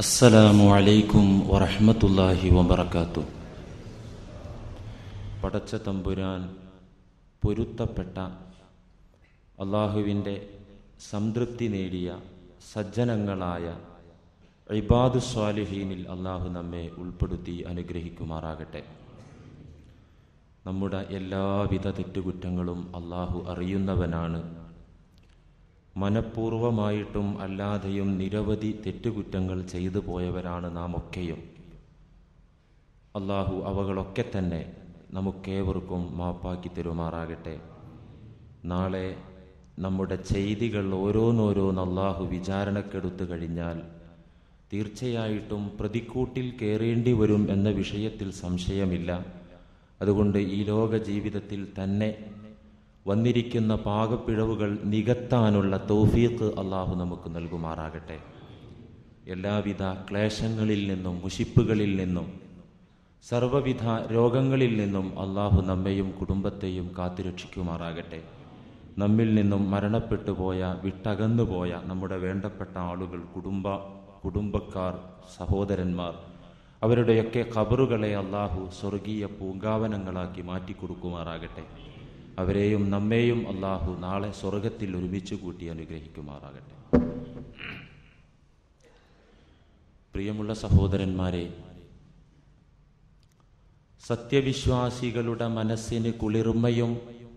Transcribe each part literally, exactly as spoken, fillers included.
അസ്സലാമു അലൈക്കും വറഹ്മത്തുള്ളാഹി വബറകാതുഹു. പടച്ച തമ്പുരാൻ പൊരുത്തപ്പെട്ട അള്ളാഹുവിൻ്റെ സംതൃപ്തി നേടിയ സജ്ജനങ്ങളായ ഇബാദു സ്വാലിഹീനിൽ അള്ളാഹു നമ്മെ ഉൾപ്പെടുത്തി അനുഗ്രഹിക്കുമാറാകട്ടെ. നമ്മുടെ എല്ലാവിധ തെറ്റുകുറ്റങ്ങളും അള്ളാഹു അറിയുന്നവനാണ്. മനഃപൂർവമായിട്ടും അല്ലാതെയും നിരവധി തെറ്റുകുറ്റങ്ങൾ ചെയ്തു പോയവരാണ് നാം ഒക്കെയും. അള്ളാഹു അവകളൊക്കെ തന്നെ നമുക്കേവർക്കും മാപ്പാക്കി തരുമാറാകട്ടെ. നാളെ നമ്മുടെ ചെയ്തികൾ ഓരോന്നോരോന്ന് അള്ളാഹു വിചാരണക്കെടുത്തു കഴിഞ്ഞാൽ തീർച്ചയായിട്ടും പ്രതിക്കൂട്ടിൽ കയറേണ്ടി വരും എന്ന വിഷയത്തിൽ സംശയമില്ല. അതുകൊണ്ട് ഈ ലോക ജീവിതത്തിൽ തന്നെ വന്നിരിക്കുന്ന പാകപ്പിഴവുകൾ നികത്താനുള്ള തൗഫീഖ് അള്ളാഹു നമുക്ക് നൽകുമാറാകട്ടെ. എല്ലാവിധ ക്ലേശങ്ങളിൽ നിന്നും മുഷിപ്പുകളിൽ നിന്നും സർവവിധ രോഗങ്ങളിൽ നിന്നും അള്ളാഹു നമ്മെയും കുടുംബത്തെയും കാത്തുരക്ഷിക്കുമാറാകട്ടെ. നമ്മിൽ നിന്നും മരണപ്പെട്ടു പോയ വിട്ടകന്നുപോയ നമ്മുടെ വേണ്ടപ്പെട്ട ആളുകൾ, കുടുംബ കുടുംബക്കാർ സഹോദരന്മാർ, അവരുടെയൊക്കെ ഖബറുകളെ അള്ളാഹു സ്വർഗീയ പൂങ്കാവനങ്ങളാക്കി മാറ്റിക്കൊടുക്കുമാറാകട്ടെ. അവരെയും നമ്മെയും അള്ളാഹു നാളെ സ്വർഗത്തിൽ ഒരുമിച്ച് കൂട്ടി അനുഗ്രഹിക്കുമാറാകട്ടെ. പ്രിയമുള്ള സഹോദരന്മാരെ, സത്യവിശ്വാസികളുടെ മനസ്സിന് കുളിർമയും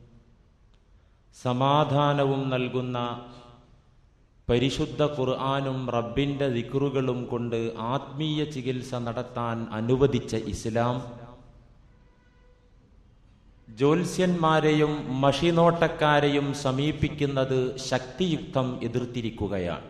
സമാധാനവും നൽകുന്ന പരിശുദ്ധ ഖുർആനും റബ്ബിൻ്റെ ദിക്റുകളും കൊണ്ട് ആത്മീയ ചികിത്സ നടത്താൻ അനുവദിച്ച ഇസ്ലാം ജ്യോത്സ്യന്മാരെയും മഷിനോട്ടക്കാരെയും സമീപിക്കുന്നത് ശക്തിയുക്തം എതിർത്തിരിക്കുകയാണ്.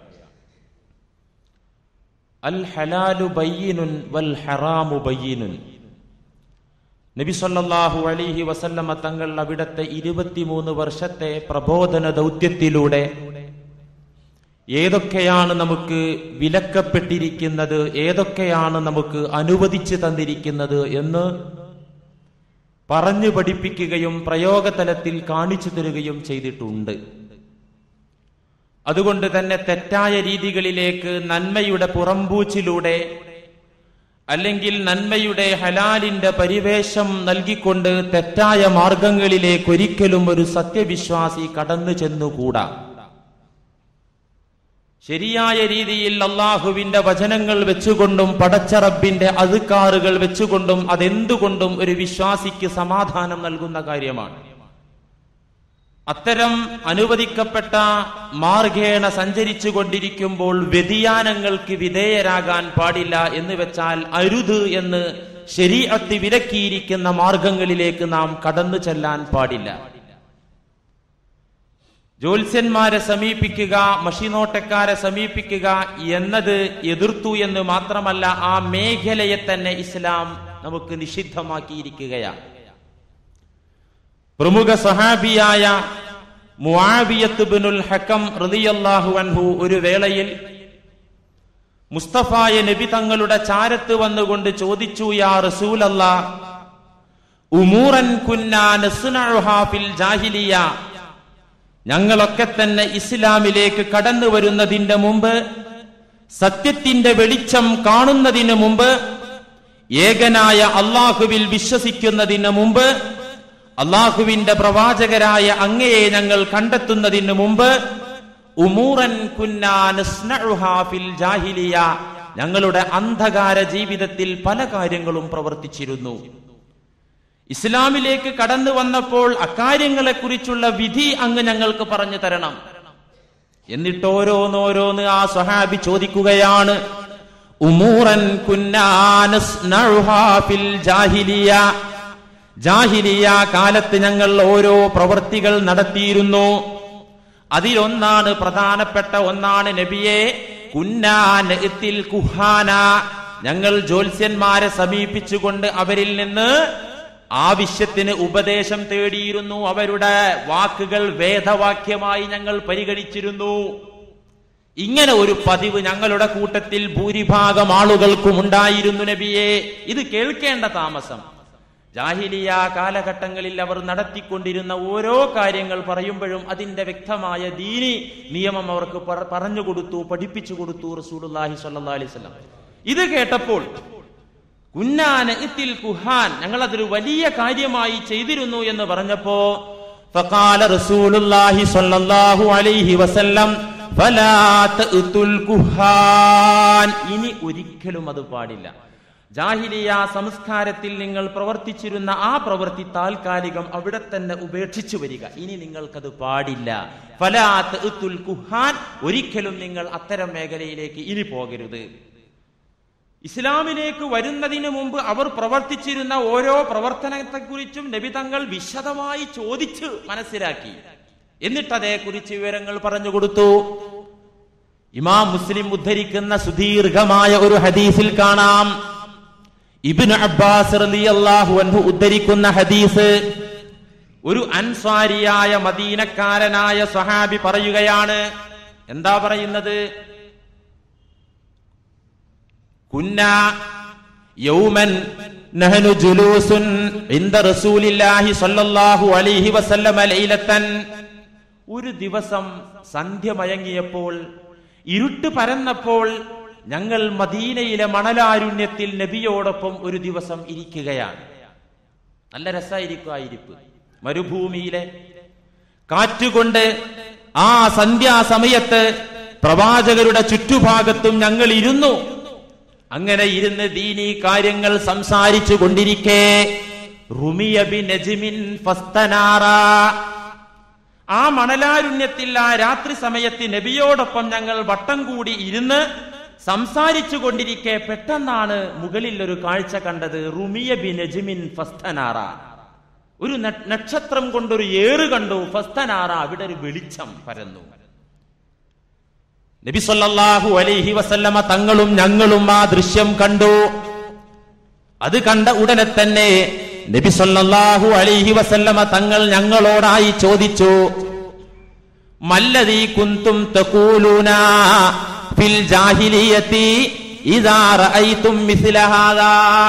അൽ ഹലാലു ബയ്യിനുൻ വൽ ഹറാമു ബയ്യിനുൻ. നബി സല്ലല്ലാഹു അലൈഹി വസല്ലമ തങ്ങൾ അവിടുത്തെ ഇരുപത്തിമൂന്ന് വർഷത്തെ പ്രബോധന ദൗത്യത്തിലൂടെ ഏതൊക്കെയാണ് നമുക്ക് വിലക്കപ്പെട്ടിരിക്കുന്നത്, ഏതൊക്കെയാണ് നമുക്ക് അനുവദിച്ചു തന്നിരിക്കുന്നത് എന്ന് പറഞ്ഞു പഠിപ്പിക്കുകയും പ്രയോഗതലത്തിൽ കാണിച്ചു തരികയും ചെയ്തിട്ടുണ്ട്. അതുകൊണ്ട് തന്നെ തെറ്റായ രീതികളിലേക്ക് നന്മയുടെ പുറംപൂച്ചിലൂടെ അല്ലെങ്കിൽ നന്മയുടെ ഹലാലിന്റെ പരിവേഷം നൽകിക്കൊണ്ട് തെറ്റായ മാർഗങ്ങളിലേക്ക് ഒരിക്കലും ഒരു സത്യവിശ്വാസി കടന്നു ചെന്നുകൂടാ. ശരിയായ രീതിയിൽ അള്ളാഹുവിന്റെ വചനങ്ങൾ വെച്ചുകൊണ്ടും പടച്ച റബ്ബിന്റെ അദ്കാറുകൾ വെച്ചുകൊണ്ടും അതെന്തുകൊണ്ടും ഒരു വിശ്വാസിക്ക് സമാധാനം നൽകുന്ന കാര്യമാണ്. അത്തരം അനുവദിക്കപ്പെട്ട മാർഗേണ സഞ്ചരിച്ചു കൊണ്ടിരിക്കുമ്പോൾ വ്യതിയാനങ്ങൾക്ക് വിധേയരാകാൻ പാടില്ല എന്ന് വെച്ചാൽ അരുത് എന്ന് ശരീഅത്ത് വിലക്കിയിരിക്കുന്ന മാർഗങ്ങളിലേക്ക് നാം കടന്നു ചെല്ലാൻ പാടില്ല. ജ്യോത്സ്യന്മാരെ സമീപിക്കുക, മഷിനോട്ടക്കാരെ സമീപിക്കുക എന്നത് എതിർത്തു എന്ന് മാത്രമല്ല, ആ മേഖലയെ തന്നെ ഇസ്ലാം നമുക്ക് നിഷിദ്ധമാക്കിയിരിക്കുകയാണ്. പ്രമുഖ സഹാബിയായ മുആവിയത്ത് ബിനുൽ ഹകം റളിയല്ലാഹു അൻഹു ഒരു വേളയിൽ മുസ്തഫായ നബി തങ്ങളുടെ ചാരത്ത് വന്നുകൊണ്ട് ചോദിച്ചു, യാ റസൂലല്ലാഹ്, ഉമൂറൻ കുന്നാ നസ്നഉഹാ ഫിൽ ജാഹിലിയ, ഞങ്ങളൊക്കെ തന്നെ ഇസ്ലാമിലേക്ക് കടന്നു വരുന്നതിന്റെ മുമ്പ്, സത്യത്തിന്റെ വെളിച്ചം കാണുന്നതിന് മുമ്പ്, ഏകനായ അള്ളാഹുവിൽ വിശ്വസിക്കുന്നതിന് മുമ്പ്, അള്ളാഹുവിന്റെ പ്രവാചകരായ അങ്ങയെ ഞങ്ങൾ കണ്ടെത്തുന്നതിന് മുമ്പ്, ഉമൂറൻ കുന്നാ നസ്നഉഹാ ഫിൽ ജാഹിലിയ, ഞങ്ങളുടെ അന്ധകാര ജീവിതത്തിൽ പല കാര്യങ്ങളും പ്രവർത്തിച്ചിരുന്നു. ഇസ്ലാമിലേക്ക് കടന്നു വന്നപ്പോൾ അക്കാര്യങ്ങളെ കുറിച്ചുള്ള വിധി അങ്ങ് ഞങ്ങൾക്ക് പറഞ്ഞു തരണം. എന്നിട്ട് ഓരോന്നോരോന്ന് ആ സ്വഹാബി ചോദിക്കുകയാണ്. ഉമൂറൻ കുന്നാ നസ്നഉഹാ ഫിൽ ജാഹിലിയ, ജാഹിലിയ കാലത്ത് ഞങ്ങൾ ഓരോ പ്രവൃത്തികൾ നടത്തിയിരുന്നു. അതിലൊന്നാണ്, പ്രധാനപ്പെട്ട ഒന്നാണ് നബിയെ, കുന്നാ നഅ്തിൽ കുഹാന, ഞങ്ങൾ ജ്യോത്സ്യന്മാരെ സമീപിച്ചുകൊണ്ട് അവരിൽ നിന്ന് ആവശ്യത്തിന് ഉപദേശം തേടിയിരുന്നു. അവരുടെ വാക്കുകൾ വേദവാക്യമായി ഞങ്ങൾ പരിഗണിച്ചിരുന്നു. ഇങ്ങനെ ഒരു പതിവ് ഞങ്ങളുടെ കൂട്ടത്തിൽ ഭൂരിഭാഗം ആളുകൾക്കും ഉണ്ടായിരുന്നു നബിയെ. ഇത് കേൾക്കേണ്ട താമസം. ജാഹിലിയ കാലഘട്ടങ്ങളിൽ അവർ നടത്തിക്കൊണ്ടിരുന്ന ഓരോ കാര്യങ്ങൾ പറയുമ്പോഴും അതിന്റെ വ്യക്തമായ ദീനി നിയമം അവർക്ക് പറഞ്ഞു കൊടുത്തു, പഠിപ്പിച്ചു കൊടുത്തു റസൂലുള്ളാഹി സ്വല്ലല്ലാഹി അലൈഹി വസല്ലം. ഇത് കേട്ടപ്പോൾ കുന്നാന ഇത്തിൽ കുഹാൻ, ഞങ്ങൾ അതൊരു വലിയ കാര്യമായി ചെയ്തിരുന്നു എന്ന് പറഞ്ഞപ്പോ ഫഖാല റസൂലുള്ളാഹി സ്വല്ലല്ലാഹു അലൈഹി വസല്ലം ഫലാ തഅതുൽ കുഹാൻ, ഇനി ഒരിക്കലും അത് പാടില്ല. ജാഹിലിയ സംസ്കാരത്തിൽ നിങ്ങൾ പ്രവർത്തിച്ചിരുന്ന ആ പ്രവൃത്തി താൽക്കാലികം അവിടെ തന്നെ ഉപേക്ഷിച്ചു വരിക. ഇനി നിങ്ങൾക്കത് പാടില്ല. ഫലാ തഅതുൽ കുഹാൻ, ഒരിക്കലും നിങ്ങൾ അത്തരം മേഖലയിലേക്ക് ഇനി പോകരുത്. ഇസ്ലാമിലേക്ക് വരുന്നതിന് മുമ്പ് അവർ പ്രവർത്തിച്ചിരുന്ന ഓരോ പ്രവർത്തനത്തെക്കുറിച്ചും നബി തങ്ങൾ വിശദമായി ചോദിച്ച് മനസ്സിലാക്കി. എന്നിട്ട് അതേക്കുറിച്ച് വിവരങ്ങൾ പറഞ്ഞു കൊടുത്തു. ഇമാം മുസ്ലിം ഉദ്ധരിക്കുന്ന സുദീർഘമായ ഒരു ഹദീസിൽ കാണാം, ഇബ്നു അബ്ബാസ് റളിയല്ലാഹു അൻഹു ഉദ്ധരിക്കുന്ന ഹദീസ്. ഒരു അൻസ്വാരിയായ മദീനക്കാരനായ സ്വഹാബി പറയുകയാണ്. എന്താ പറയുന്നത്? കുന്നാ യൗമൻ നഹ്നു ജുലൂസുൻ ഇൻദ റസൂലില്ലാഹി സ്വല്ലല്ലാഹു അലൈഹി വസല്ലമ ലൈലത്തൻ, ഒരു ദിവസം സന്ധ്യ മയങ്ങിയപ്പോൾ, ഇരുട്ട് പരന്നപ്പോൾ ഞങ്ങൾ മദീനയിലെ മണലാരുണ്യത്തിൽ നബിയോടൊപ്പം ഒരു ദിവസം ഇരിക്കുകയാണ്. നല്ല രസമായിരിക്കും ആ ഇരിപ്പ്. മരുഭൂമിയിലെ കാറ്റുകൊണ്ട് ആ സന്ധ്യാസമയത്ത് പ്രവാചകരുടെ ചുറ്റുഭാഗത്തും ഞങ്ങൾ ഇരുന്നു. അങ്ങനെ ഇരുന്ന് ദീനീ കാര്യങ്ങൾ സംസാരിച്ചു കൊണ്ടിരിക്കെ റുമിയ ബിനജ്മിൻ ഫസ്തനാറ, ആ മണലാരുണ്യത്തിൽ ആ രാത്രി സമയത്ത് നബിയോടൊപ്പം ഞങ്ങൾ വട്ടം കൂടി ഇരുന്ന് സംസാരിച്ചു കൊണ്ടിരിക്കെ പെട്ടെന്നാണ് മുകളിൽ ഒരു കാഴ്ച കണ്ടത്. റുമിയ ബിനജ്മിൻ ഫസ്തനാറ, ഒരു നക്ഷത്രം കൊണ്ടൊരു ഏറ് കണ്ടു. ഫസ്തനാറ, അവിടെ ഒരു വെളിച്ചം പരന്നു. നബി സല്ലല്ലാഹു അലൈഹി വസല്ലമ തങ്ങളും ഞങ്ങളും ആ ദൃശ്യം കണ്ടു. അത് കണ്ട ഉടനെ തന്നെ നബി സല്ലല്ലാഹു അലൈഹി വസല്ലമ തങ്ങൾ ഞങ്ങളോടായി ചോദിച്ചു, മല്ലദീ കുന്തും തഖൂലൂന ഫിൽ ജാഹിലിയത്തി ഇദാ റഅയ്തും മിസ്ല ഹാദാ,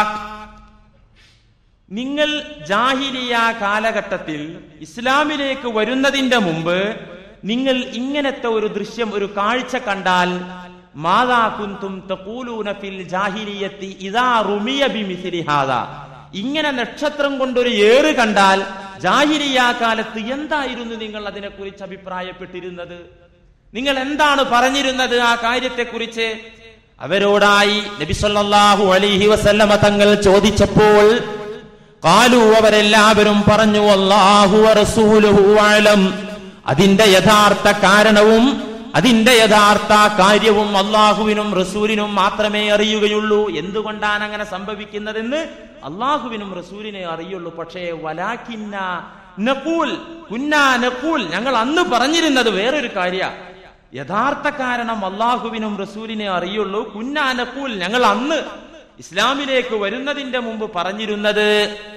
നിങ്ങൾ ജാഹിലിയ കാലഘട്ടത്തിൽ ഇസ്ലാമിലേക്ക് വരുന്നതിന്റെ മുമ്പ് നിങ്ങൾ ഇങ്ങനത്തെ ഒരു ദൃശ്യം, ഒരു കാഴ്ച കണ്ടാൽ, മാദാ കുന്തും തഖൂലൂന ഫിൽ ജാഹിലിയത്തി ഇദാ റുമിയ ബിമിസ്ലി ഹാദാ, ഇങ്ങനെ നക്ഷത്രം കൊണ്ടൊരു ഏറ് കണ്ടാൽ ജാഹിലിയ കാലത്ത് എന്തായിരുന്നു നിങ്ങൾ അതിനെക്കുറിച്ച് അഭിപ്രായപ്പെട്ടിരുന്നത്? നിങ്ങൾ എന്താണ് പറഞ്ഞിരുന്നത് ആ കാര്യത്തെക്കുറിച്ച്? അവരോടായി നബി സല്ലല്ലാഹു അലൈഹി വസല്ലമ തങ്ങൾ ചോദിച്ചപ്പോൾ ഖാലു, അവരെല്ലാവരും പറഞ്ഞു, അല്ലാഹു വറസൂലുഹു അഅലം, അതിന്റെ യഥാർത്ഥ കാരണവും അതിന്റെ യഥാർത്ഥ കാര്യവും അള്ളാഹുവിനും റസൂലിനും മാത്രമേ അറിയുകയുള്ളൂ. എന്തുകൊണ്ടാണ് അങ്ങനെ സംഭവിക്കുന്നതെന്ന് അള്ളാഹുവിനും റസൂലിനെ അറിയുള്ളൂ. പക്ഷേ വലാകിന്ന നഖൂൽ കുന്നാ നഖൂൽ, ഞങ്ങൾ അന്ന് പറഞ്ഞിരുന്നത് വേറൊരു കാര്യ. യഥാർത്ഥ കാരണം അള്ളാഹുവിനും റസൂലിനെ അറിയുള്ളൂ. കുന്നാ നഖൂൽ, ഞങ്ങൾ അന്ന് ഇസ്ലാമിലേക്ക് വരുന്നതിന്റെ മുമ്പ് പറഞ്ഞിരുന്നത്,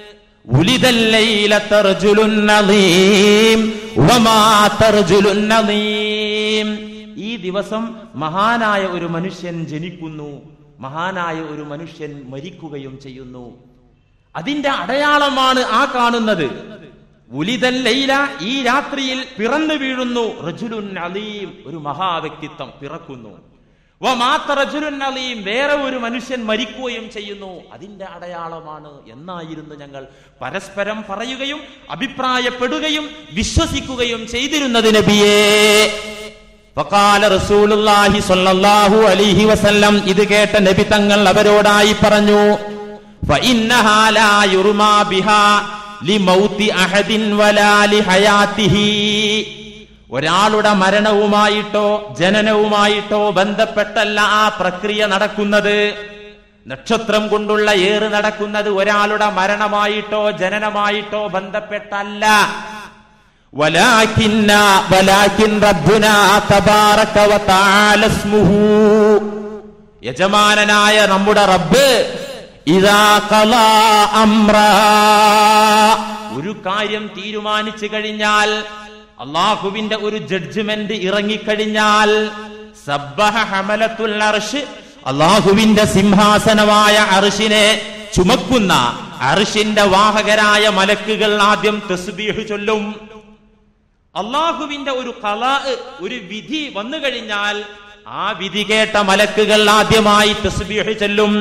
ഈ ദിവസം മഹാനായ ഒരു മനുഷ്യൻ ജനിക്കുന്നു, മഹാനായ ഒരു മനുഷ്യൻ മരിക്കുകയും ചെയ്യുന്നു. അതിന്റെ അടയാളമാണ് ആ കാണുന്നത്. ഉലിദൽ ലൈല, ഈ രാത്രിയിൽ പിറന്നു വീഴുന്നു. റജുലുൻ അലീം, ഒരു മഹാവ്യക്തിത്വം പിറക്കുന്നു. വമാത റജുലുൻ അലീം, വേറെ ഒരു മനുഷ്യൻ മരിക്കുകയും ചെയ്യുന്നു. അതിന്റെ അടയാളമാണ് എന്നായിരുന്നു ഞങ്ങൾ പരസ്പരം പറയുകയും അഭിപ്രായപ്പെടുകയും വിശ്വസിക്കുകയും ചെയ്തിരുന്നത് നബിയേ. ഫഖാല റസൂലുള്ളാഹി സ്വല്ലല്ലാഹു അലൈഹി വസല്ലം, ഇത് കേട്ട നബി തങ്ങൾ അവരോടായി പറഞ്ഞു, ഫഇന്നഹാ ലാ യുർമാ ബിഹാ ലിമൗതി അഹദിൻ വലാ ലിഹയാതിഹി, ഒരാളുടെ മരണവുമായിട്ടോ ജനനവുമായിട്ടോ ബന്ധപ്പെട്ടല്ല ആ പ്രക്രിയ നടക്കുന്നത്. നക്ഷത്രം കൊണ്ടുള്ള ഏറ് നടക്കുന്നത് ഒരാളുടെ മരണമായിട്ടോ ജനനമായിട്ടോ ബന്ധപ്പെട്ടല്ല. വലാകിന്ന വലാകിൻ റബ്ബുനാ തബാറക വതആല ഇസ്മുഹു, യജമാനനായ നമ്മുടെ റബ്ബ് ഇദാ ഖലാ അംറാ, ഒരു കാര്യം തീരുമാനിച്ചു കഴിഞ്ഞാൽ, അള്ളാഹുവിന്റെ ഒരു ജഡ്ജ്മെന്റ് ഇറങ്ങിക്കഴിഞ്ഞാൽ, സബ്ബഹ ഹമലത്തുൽ അർശ്, അള്ളാഹുവിന്റെ സിംഹാസനമായ അർശിനെ ചുമക്കുന്ന അർശിന്റെ വാഹകരായ മലക്കുകൾ ആദ്യം തസ്ബീഹ് ചൊല്ലും. അള്ളാഹുവിന്റെ ഒരു ഖലാ, ഒരു വിധി വന്നു കഴിഞ്ഞാൽ ആ വിധി കേട്ട മലക്കുകൾ ആദ്യമായി തസ്ബീഹ് ചൊല്ലും.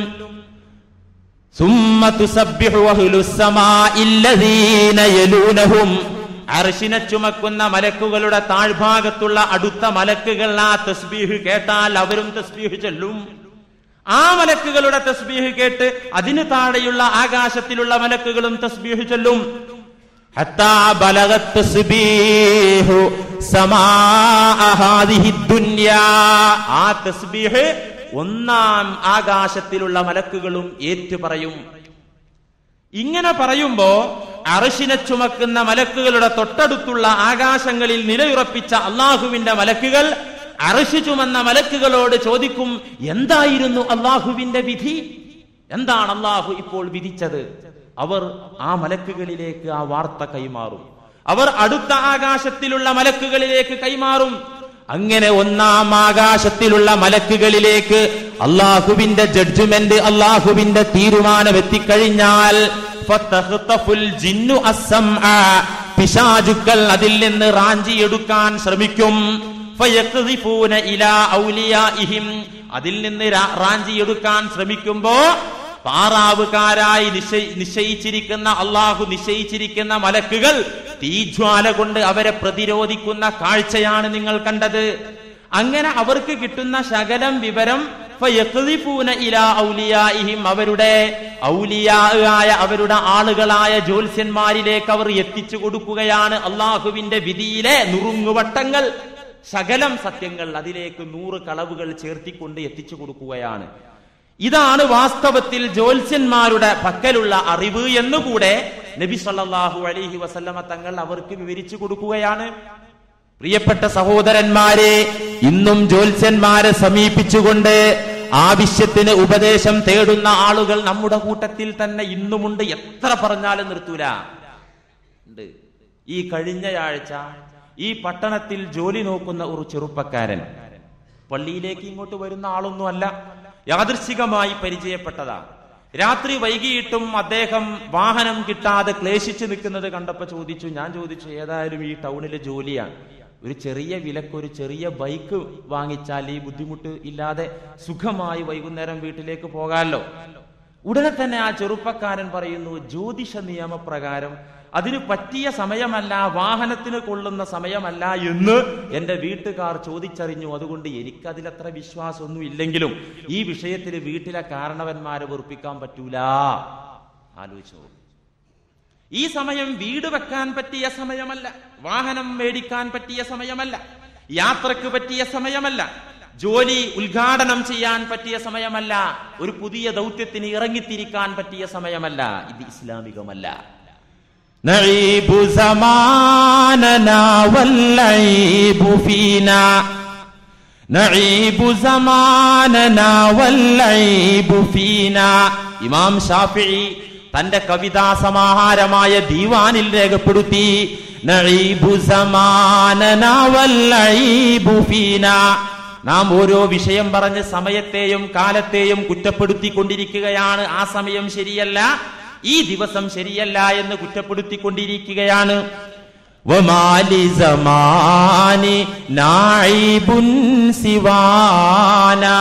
സുമ്മ തുസബ്ബിഹു അഹ്ലുസ് സമാഇല്ലദീന യലൂനഹും. അർശിനെ ചുമക്കുന്ന മലക്കുകളുടെ താഴ്ഭാഗത്തുള്ള അടുത്ത മലക്കുകൾ ആ തസ്ബീഹ് കേട്ടാൽ അവരും തസ്ബീഹ് ചൊല്ലും. ആ മലക്കുകളുടെ തസ്ബീഹ് കേട്ട് അതിന് താഴെയുള്ള ആകാശത്തിലുള്ള മലക്കുകളും തസ്ബീഹ് ചൊല്ലും. ഹത്താ ബലഗത് തസ്ബീഹു സമാഅ ഹാദിഹി ദുനിയാ. ആ തസ്ബീഹ് ഒന്നാം ആകാശത്തിലുള്ള മലക്കുകളും ഏറ്റുപറയും. ഇങ്ങനെ പറയുമ്പോ അർശിനെ ചുമക്കുന്ന മലക്കുകളുടെ തൊട്ടടുത്തുള്ള ആകാശങ്ങളിൽ നിലയുറപ്പിച്ച അള്ളാഹുവിന്റെ മലക്കുകൾ അർശ് ചുമന്ന മലക്കുകളോട് ചോദിക്കും, എന്തായിരുന്നു അള്ളാഹുവിന്റെ വിധി? എന്താണ് അള്ളാഹു ഇപ്പോൾ വിധിച്ചത്? അവർ ആ മലക്കുകളിലേക്ക് ആ വാർത്ത കൈമാറും. അവർ അടുത്ത ആകാശത്തിലുള്ള മലക്കുകളിലേക്ക് കൈമാറും. അങ്ങനെ ഒന്നാം ആകാശത്തിലുള്ള മലക്കുകളിലേക്ക് അള്ളാഹുവിന്റെ ജഡ്ജ്മെന്റ്, അള്ളാഹുവിന്റെ തീരുമാനം എത്തിക്കഴിഞ്ഞാൽ പിശാചുക്കൾ അതിൽ നിന്ന് റാഞ്ചിയെടുക്കാൻ ശ്രമിക്കും. അതിൽ നിന്ന് റാഞ്ചിയെടുക്കാൻ ശ്രമിക്കുമ്പോ പാറാവുകാരായി നിശ്ചയിച്ചിരിക്കുന്ന അള്ളാഹു നിശ്ചയിച്ചിരിക്കുന്ന മലക്കുകൾ തീജ്വാല കൊണ്ട് അവരെ പ്രതിരോധിക്കുന്ന കാഴ്ചയാണ് നിങ്ങൾ കണ്ടത്. അങ്ങനെ അവർക്ക് കിട്ടുന്ന ശകലം വിവരം അവരുടെ ഔലിയായ അവരുടെ ആളുകളായ ജ്യോത്സ്യന്മാരിലേക്ക് അവർ എത്തിച്ചു കൊടുക്കുകയാണ് അള്ളാഹുവിന്റെ വിധിയിലെ നുറുങ്ങുവട്ടങ്ങൾ, ശകലം സത്യങ്ങൾ അതിലേക്ക് നൂറ് കളവുകൾ ചേർത്തിക്കൊണ്ട് എത്തിച്ചു കൊടുക്കുകയാണ്. ഇതാണ് വാസ്തവത്തിൽ ജ്യോത്സ്യന്മാരുടെ പക്കലുള്ള അറിവ് എന്നുകൂടെ നബി സല്ലല്ലാഹു അലൈഹി വസല്ലമ തങ്ങൾ അവർക്ക് വിവരിച്ചു കൊടുക്കുകയാണ്. പ്രിയപ്പെട്ട സഹോദരന്മാരെ, ഇന്നും ജ്യോത്സ്യന്മാരെ സമീപിച്ചുകൊണ്ട് ആവശ്യത്തിന് ഉപദേശം തേടുന്ന ആളുകൾ നമ്മുടെ കൂട്ടത്തിൽ തന്നെ ഇന്നുമുണ്ട്. എത്ര പറഞ്ഞാലും നിർത്തൂല. ഈ കഴിഞ്ഞയാഴ്ച ഈ പട്ടണത്തിൽ ജോലി നോക്കുന്ന ഒരു ചെറുപ്പക്കാരൻ, പള്ളിയിലേക്ക് ഇങ്ങോട്ട് വരുന്ന ആളൊന്നും അല്ല, യാദൃശ്ചികമായി പരിചയപ്പെട്ടതാ. രാത്രി വൈകിയിട്ടും അദ്ദേഹം വാഹനം കിട്ടാതെ ക്ലേശിച്ചു നിൽക്കുന്നത് കണ്ടപ്പോ ചോദിച്ചു, ഞാൻ ചോദിച്ചു, ഏതായാലും ഈ ടൗണിലെ ജോലിയാണ്, ഒരു ചെറിയ വിലക്ക് ഒരു ചെറിയ ബൈക്ക് വാങ്ങിച്ചാൽ ഈ ബുദ്ധിമുട്ട് ഇല്ലാതെ സുഖമായി വൈകുന്നേരം വീട്ടിലേക്ക് പോകാമല്ലോ. ഉടനെ തന്നെ ആ ചെറുപ്പക്കാരൻ പറയുന്നു, ജ്യോതിഷ നിയമപ്രകാരം അതിന് പറ്റിയ സമയമല്ല, വാഹനത്തിന് കൊള്ളുന്ന സമയമല്ല എന്ന് എന്റെ വീട്ടുകാർ ചോദിച്ചറിഞ്ഞു. അതുകൊണ്ട് എനിക്കതിലത്ര വിശ്വാസമൊന്നും ഇല്ലെങ്കിലും ഈ വിഷയത്തിൽ വീട്ടിലെ കാരണവന്മാരെ വെറുപ്പിക്കാൻ പറ്റൂല. ആലോചിച്ചോ, ഈ സമയം വീട് വെക്കാൻ പറ്റിയ സമയമല്ല, വാഹനം മേടിക്കാൻ പറ്റിയ സമയമല്ല, യാത്രക്ക് പറ്റിയ സമയമല്ല, ജോലി ഉദ്ഘാടനം ചെയ്യാൻ പറ്റിയ സമയമല്ല, ഒരു പുതിയ ദൗത്യത്തിന് ഇറങ്ങിത്തിരിക്കാൻ പറ്റിയ സമയമല്ല. ഇത് ഇസ്ലാമികമല്ല. നഈബു സമാനനാ വല്ലഈബു ഫീനാ, നഈബു സമാനനാ വല്ലഈബു ഫീനാ. ഇമാം ശാഫിഈ തന്റെ കവിതാ സമാഹാരമായ ദീവാനിൽ രേഖപ്പെടുത്തി, നഈബു സമാനനാ വല്ലഈബു ഫീനാ. നാം ഓരോ വിഷയം പറഞ്ഞ് സമയത്തെയും കാലത്തെയും കുറ്റപ്പെടുത്തിക്കൊണ്ടിരിക്കുകയാണ്. ആ സമയം ശരിയല്ല, ഈ ദിവസം ശരിയല്ല എന്ന് കുറ്റപ്പെടുത്തിക്കൊണ്ടിരിക്കുകയാണ്. വമാലി സമാനി നായിബുൻ സിവാനാ.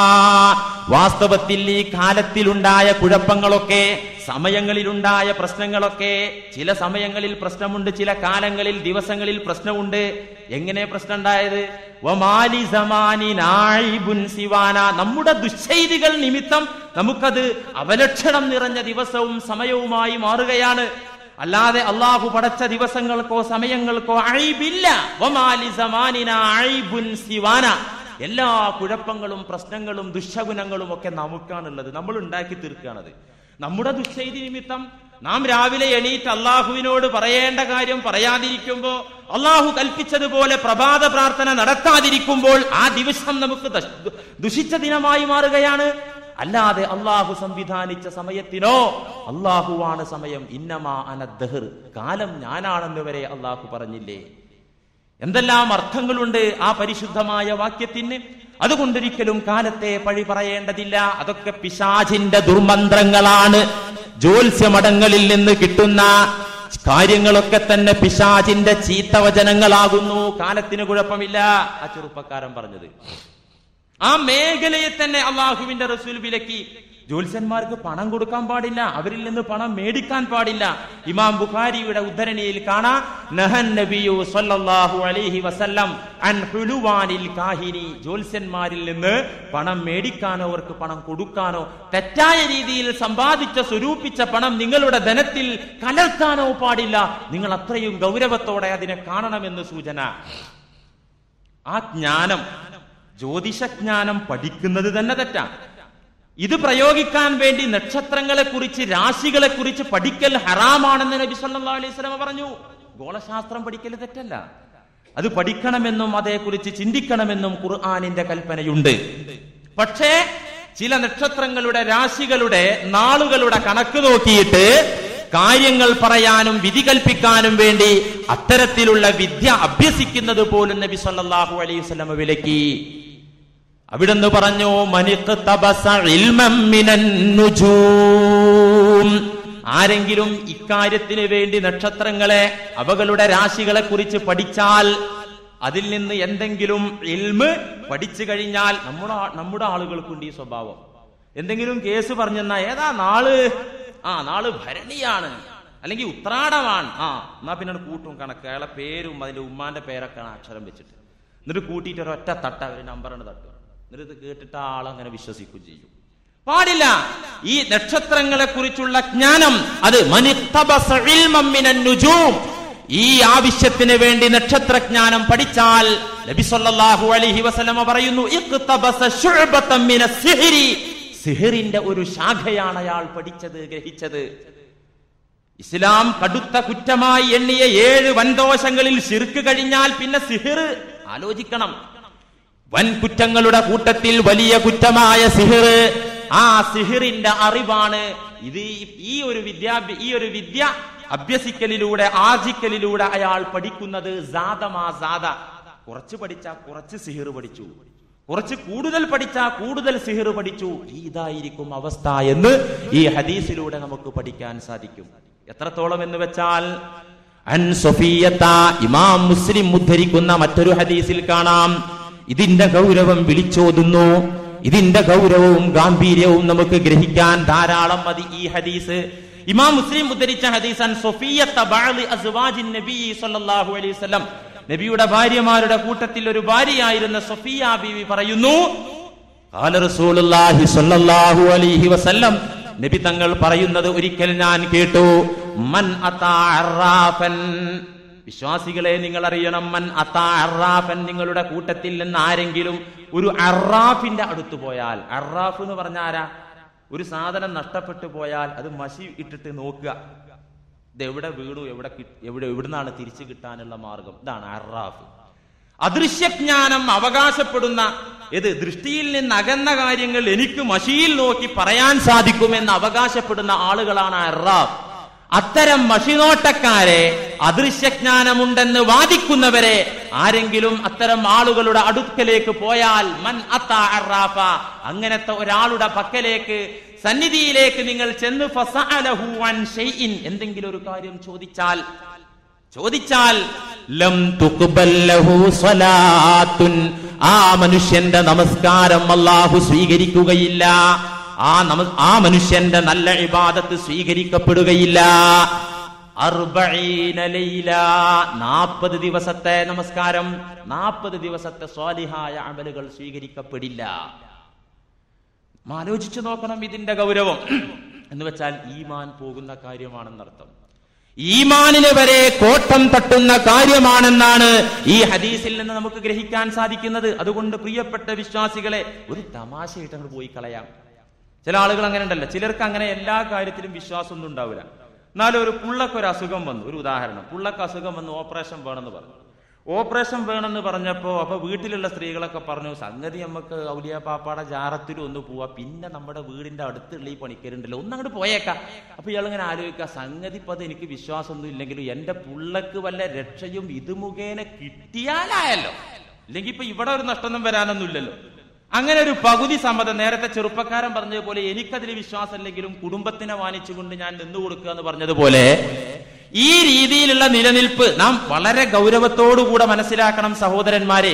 വാസ്തവത്തിൽ ഈ കാലത്തിലുണ്ടായ കുഴപ്പങ്ങളൊക്കെ, സമയങ്ങളിലുണ്ടായ പ്രശ്നങ്ങളൊക്കെ, ചില സമയങ്ങളിൽ പ്രശ്നമുണ്ട്, ചില കാലങ്ങളിൽ ദിവസങ്ങളിൽ പ്രശ്നമുണ്ട്. എങ്ങനെ പ്രശ്നം ഉണ്ടായത്? വമാലി സമാനി നായിബുൻ സിവാന. നമ്മുടെ ദുശ്ചൈതികൾ നിമിത്തം നമുക്കത് അവലക്ഷണം നിറഞ്ഞ ദിവസവും സമയവുമായി മാറുകയാണ്. അല്ലാതെ അള്ളാഹു പടച്ച ദിവസങ്ങൾക്കോ സമയങ്ങൾക്കോ അയ്ബില്ല. വമാലി സമാനിന അയ്ബുൻ സിവാന. എല്ലാ കുഴപ്പങ്ങളും പ്രശ്നങ്ങളും ദുശഗുണങ്ങളും ഒക്കെ നമുക്കാണുള്ളത്, നമ്മൾ ഉണ്ടാക്കി തീർക്കുകയാണത്. നമ്മുടെ ദുശ്ചൈതി നിമിത്തം നാം രാവിലെ എണീറ്റ് അള്ളാഹുവിനോട് പറയേണ്ട കാര്യം പറയാതിരിക്കുമ്പോ, അള്ളാഹു കൽപ്പിച്ചതുപോലെ പ്രഭാത പ്രാർത്ഥന നടത്താതിരിക്കുമ്പോൾ ആ ദിവസം നമുക്ക് ദുഷിച്ച ദിനമായി മാറുകയാണ്. അല്ലാതെ അള്ളാഹു സംവിധാനിച്ച സമയത്തിനോ, അള്ളാഹുവാണ് സമയം. ഇന്നമാ അനദ്ദഹർ, കാലം ഞാനാണെന്ന് വരെ അള്ളാഹു പറഞ്ഞില്ലേ. എന്തെല്ലാം അർത്ഥങ്ങളുണ്ട് ആ പരിശുദ്ധമായ വാക്യത്തിന്. അതുകൊണ്ടൊരിക്കലും കാലത്തെ പഴി പറയേണ്ടതില്ല. അതൊക്കെ പിശാചിന്റെ ദുർമന്ത്രങ്ങളാണ്. ജ്യോത്സ്യമഠങ്ങളിൽ നിന്ന് കിട്ടുന്ന കാര്യങ്ങളൊക്കെ തന്നെ പിശാചിന്റെ ചീത്തവചനങ്ങളാകുന്നു. കാലത്തിന് കുഴപ്പമില്ല. ആ ചെറുപ്പക്കാരൻ പറഞ്ഞത് ആ മേഖലയെ തന്നെ അള്ളാഹുവിന്റെ റസൂൽ വിലക്കി. ജ്യോത്സ്യന്മാർക്ക് പണം കൊടുക്കാൻ പാടില്ല, അവരിൽ നിന്ന് പണം മേടിക്കാൻ പാടില്ല. ഇമാം ബുഖാരിയുടെ ഉദ്ധരണിയിൽ കാണാം, നഹൻ നബിയു സല്ലല്ലാഹു അലൈഹി വസല്ലം അൻ ഹുലുവാനിൽ കാഹിനി, ജ്യോത്സ്യന്മാരിൽ നിന്ന് പണം മേടിക്കാനോ അവർക്ക് പണം കൊടുക്കാനോ, തെറ്റായ രീതിയിൽ സമ്പാദിച്ച സ്വരൂപിച്ച പണം നിങ്ങളുടെ ധനത്തിൽ കലർത്താനോ പാടില്ല. നിങ്ങൾ അത്രയും ഗൗരവത്തോടെ അതിനെ കാണണമെന്ന് സൂചന. ആ ജ്ഞാനം, ജ്യോതിഷജ്ഞാനം പഠിക്കുന്നത് തന്നെ തെറ്റാണ്. ഇത് പ്രയോഗിക്കാൻ വേണ്ടി നക്ഷത്രങ്ങളെ കുറിച്ച്, രാശികളെ കുറിച്ച് പഠിക്കൽ ഹറാമാണെന്ന് നബി സല്ലല്ലാഹു അലൈഹി വസല്ലം പറഞ്ഞു. ഗോളശാസ്ത്രം പഠിക്കൽ തെറ്റല്ല, അത് പഠിക്കണമെന്നും അതേക്കുറിച്ച് ചിന്തിക്കണമെന്നും ഖുർആനിന്റെ കൽപ്പനയുണ്ട്. പക്ഷേ ചില നക്ഷത്രങ്ങളുടെ, രാശികളുടെ, നാളുകളുടെ കണക്ക് നോക്കിയിട്ട് കാര്യങ്ങൾ പറയാനും വിധി കൽപ്പിക്കാനും വേണ്ടി അത്തരത്തിലുള്ള വിദ്യ അഭ്യസിക്കുന്നത് പോലും നബി സല്ലല്ലാഹു അലൈഹി വസല്ലം വിലക്കി. അവിടെന്ന് പറഞ്ഞു, മനിഖ്തബസ ഇൽമൻ മിനൻ നുജൂം, ആരെങ്കിലും ഇക്കാര്യത്തിന് വേണ്ടി നക്ഷത്രങ്ങളെ, അവകളുടെ രാശികളെ കുറിച്ച് പഠിച്ചാൽ, അതിൽ നിന്ന് എന്തെങ്കിലും ഇൽമ് പഠിച്ചു കഴിഞ്ഞാൽ, നമ്മുടെ നമ്മുടെ ആളുകൾക്കുണ്ട് ഈ സ്വഭാവം. എന്തെങ്കിലും കേസ് പറഞ്ഞെന്നാ ഏതാ നാള്, ആ നാള് ഭരണിയാണ് അല്ലെങ്കിൽ ഉത്രാടമാണ്, ആ എന്നാ പിന്നെ കൂട്ടും കണക്ക്, അയാളെ പേരും അതിന്റെ ഉമ്മാന്റെ പേരൊക്കെയാണ് അക്ഷരം വെച്ചിട്ട്, എന്നിട്ട് കൂട്ടിയിട്ട് ഒരൊറ്റ തട്ട ഒരു നമ്പറാണ് തട്ടുക. എന്നിട്ട് കേട്ടിട്ട് ആളങ്ങനെ വിശ്വസിക്കുകയും ചെയ്യും. പാടില്ല. ഈ നക്ഷത്രങ്ങളെ കുറിച്ചുള്ള ജ്ഞാനം അത് മനിഖ്തബസ ഇൽമൻ മിനൻ നുജൂം, ഈ ആവശ്യത്തിന് വേണ്ടി നക്ഷത്രജ്ഞാനം പഠിച്ചാൽ നബി സല്ലല്ലാഹു അലൈഹി വസല്ലം പറയുന്നു, ഇഖ്തബസ ശുഅബതൻ മിനസ് സിഹ്രി, സിഹ്റിന്റെ ഒരു ശാഖയാണ് അയാൾ പഠിച്ചത്, ഗ്രഹിച്ചത്. ഇസ്ലാം കടുത്ത കുറ്റമായി എണ്ണിയ ഏഴ് വൻദോഷങ്ങളിൽ ശിർക്ക് കഴിഞ്ഞാൽ പിന്നെ സിഹ്ർ ആലോചിക്കണം. വൻ കുറ്റങ്ങളുടെ കൂട്ടത്തിൽ വലിയ കുറ്റമായ സിഹ്ർ, ആ സിഹ്റിന്റെ അറിവാണ് ഇത്. ഈ ഒരു വിദ്യാ ഈ ഒരു വിദ്യ അഭ്യസിക്കലിലൂടെ, ആർജിക്കലിലൂടെ അയാൾ പഠിക്കുന്നത് സാദമാ സാദ. കുറച്ച് പഠിച്ചാ കുറച്ച് സിഹ്ർ പഠിച്ചു, കുറച്ച് കൂടുതൽ പഠിച്ചാ കൂടുതൽ സിഹ്ർ പഠിച്ചു. ഇതായിരിക്കും അവസ്ഥ എന്ന് ഈ ഹദീസിലൂടെ നമുക്ക് പഠിക്കാൻ സാധിക്കും. എത്രത്തോളം എന്ന് വെച്ചാൽ, അൻ സഫിയ്യത, ഇമാം മുസ്ലിം ഉദ്ധരിക്കുന്ന മറ്റൊരു ഹദീസിൽ കാണാം, ഇതിന്റെ ഗൗരവം വിളിച്ചോതുന്നു. ഇതിന്റെ ഗൗരവവും ഗാംഭീര്യവും നമുക്ക് ഗ്രഹിക്കാൻ ധാരാളം മതി ഈ ഹദീസ്. ഇമാം മുസ്ലിം ഉദ്ധരിച്ച ഹദീസ്, അൻ സഫിയ്യത ബഅദി അസ്വാജിൻ നബി സല്ലല്ലാഹു അലൈഹി വസല്ലം, നബിയുടെ ഭാര്യമാരുടെ കൂട്ടത്തിൽ ഒരു ഭാര്യയായിരുന്ന സഫിയ ബീവി പറയുന്നു, ഖാല റസൂലുള്ളാഹി സ്വല്ലല്ലാഹു അലൈഹി വസല്ലം, നബി തങ്ങൾ പറയുന്നത് ഒരിക്കൽ ഞാൻ കേട്ടു, മൻ അതാ അറാഫൻ, വിശ്വാസികളെ നിങ്ങൾ അറിയണം, മൻ അതാ അറാഫൻ, നിങ്ങളുടെ കൂട്ടത്തിൽ നിന്ന് ആരെങ്കിലും ഒരു അറാഫിന്റെ അടുത്ത് പോയാൽ, അറാഫ് എന്ന് പറഞ്ഞ ആരാ? ഒരു സാധനം നഷ്ടപ്പെട്ടു പോയാൽ അത് മഷി ഇട്ടിട്ട് നോക്കുക, ഇത് എവിടെ വീണു, എവിടെ എവിടെ എവിടുന്നാണ് തിരിച്ചു കിട്ടാനുള്ള മാർഗം, ഇതാണ് അറാഫ്. അദൃശ്യജ്ഞാനം അവകാശപ്പെടുന്ന, ഇത് ദൃഷ്ടിയിൽ നിന്ന് അകന്ന കാര്യങ്ങൾ എനിക്ക് മഷിയിൽ നോക്കി പറയാൻ സാധിക്കുമെന്ന് അവകാശപ്പെടുന്ന ആളുകളാണ് അറാഫ്. അത്തരം മഷിനോട്ടക്കാരെ, അദൃശ്യജ്ഞാനമുണ്ടെന്ന് വാദിക്കുന്നവരെ ആരെങ്കിലും അത്തരം ആളുകളുടെ അടുക്കലേക്ക് പോയാൽ, മൻ അതാ അറാഫ, അങ്ങനത്തെ ഒരാളുടെ പക്കലേക്ക്, സന്നിധിയിലേക്ക് നിങ്ങൾ ചെന്ന് ഫസഅലഹു അൻ ഷൈഇൻ, എന്തെങ്കിലും ഒരു കാര്യം ചോദിച്ചാൽ ചോദിച്ചാൽ ലം തുഖ്ബൽ ലഹു സ്വലാത്തുൻ, ആ മനുഷ്യന്റെ നമസ്കാരം അല്ലാഹു സ്വീകരിക്കുകയില്ല, ആ നമ ആ മനുഷ്യന്റെ നല്ല ഇബാദത്ത് സ്വീകരിക്കപ്പെടുകയില്ല. അർബഈന ലൈല, നാൽപ്പത് ദിവസത്തെ നമസ്കാരം, നാൽപ്പത് ദിവസത്തെ സ്വാലിഹായ അമലുകൾ സ്വീകരിക്കപ്പെടില്ല. ആലോചിച്ചു നോക്കണം ഇതിന്റെ ഗൗരവം. എന്ന് വെച്ചാൽ ഈമാൻ പോകുന്ന കാര്യമാണെന്നർത്ഥം. ഈമാനിന് വരെ കോട്ടം തട്ടുന്ന കാര്യമാണെന്നാണ് ഈ ഹദീസിൽ നിന്ന് നമുക്ക് ഗ്രഹിക്കാൻ സാധിക്കുന്നത്. അതുകൊണ്ട് പ്രിയപ്പെട്ട വിശ്വാസികളെ, ഒരു തമാശയായിട്ട് അങ്ങോട്ട് പോയി കളയാം. ചില ആളുകൾ അങ്ങനെ ഉണ്ടല്ലോ, ചിലർക്ക് അങ്ങനെ എല്ലാ കാര്യത്തിലും വിശ്വാസമൊന്നും ഉണ്ടാവില്ല. എന്നാലും ഒരു പുള്ളക്കൊരു അസുഖം വന്നു, ഒരു ഉദാഹരണം, പുള്ളക്ക് അസുഖം വന്ന് ഓപ്പറേഷൻ വേണമെന്ന് പറഞ്ഞു. ഓപ്പറേഷൻ വേണമെന്ന് പറഞ്ഞപ്പോ അപ്പൊ വീട്ടിലുള്ള സ്ത്രീകളൊക്കെ പറഞ്ഞു, സംഗതി നമുക്ക് ഔലിയ പാപ്പാടെ ജാറത്തിലും ഒന്ന് പോവാ, പിന്നെ നമ്മുടെ വീടിന്റെ അടുത്തുള്ള ഈ പണിക്കരുണ്ടല്ലോ, ഒന്നങ്ങോട്ട് പോയേക്കാം. അപ്പൊ ഇയാളിങ്ങനെ ആലോചിക്കുക, സംഗതി ഇപ്പൊ അത് എനിക്ക് വിശ്വാസമൊന്നും ഇല്ലെങ്കിലും എന്റെ പുള്ളക്ക് വല്ല രക്ഷയും ഇത് മുഖേന കിട്ടിയാലായല്ലോ, ഇല്ലെങ്കിൽ ഇപ്പൊ ഇവിടെ ഒരു നഷ്ടമൊന്നും വരാനൊന്നും ഇല്ലല്ലോ. അങ്ങനെ ഒരു പകുതി സമ്മതം, നേരത്തെ ചെറുപ്പക്കാരൻ പറഞ്ഞതുപോലെ എനിക്കതിൽ വിശ്വാസം ഇല്ലെങ്കിലും കുടുംബത്തിനെ മാനിച്ചുകൊണ്ട് ഞാൻ നിന്നു കൊടുക്കുക എന്ന് പറഞ്ഞതുപോലെ, ഈ രീതിയിലുള്ള നിലനിൽപ്പ് നാം വളരെ ഗൗരവത്തോടുകൂടെ മനസ്സിലാക്കണം സഹോദരന്മാരെ.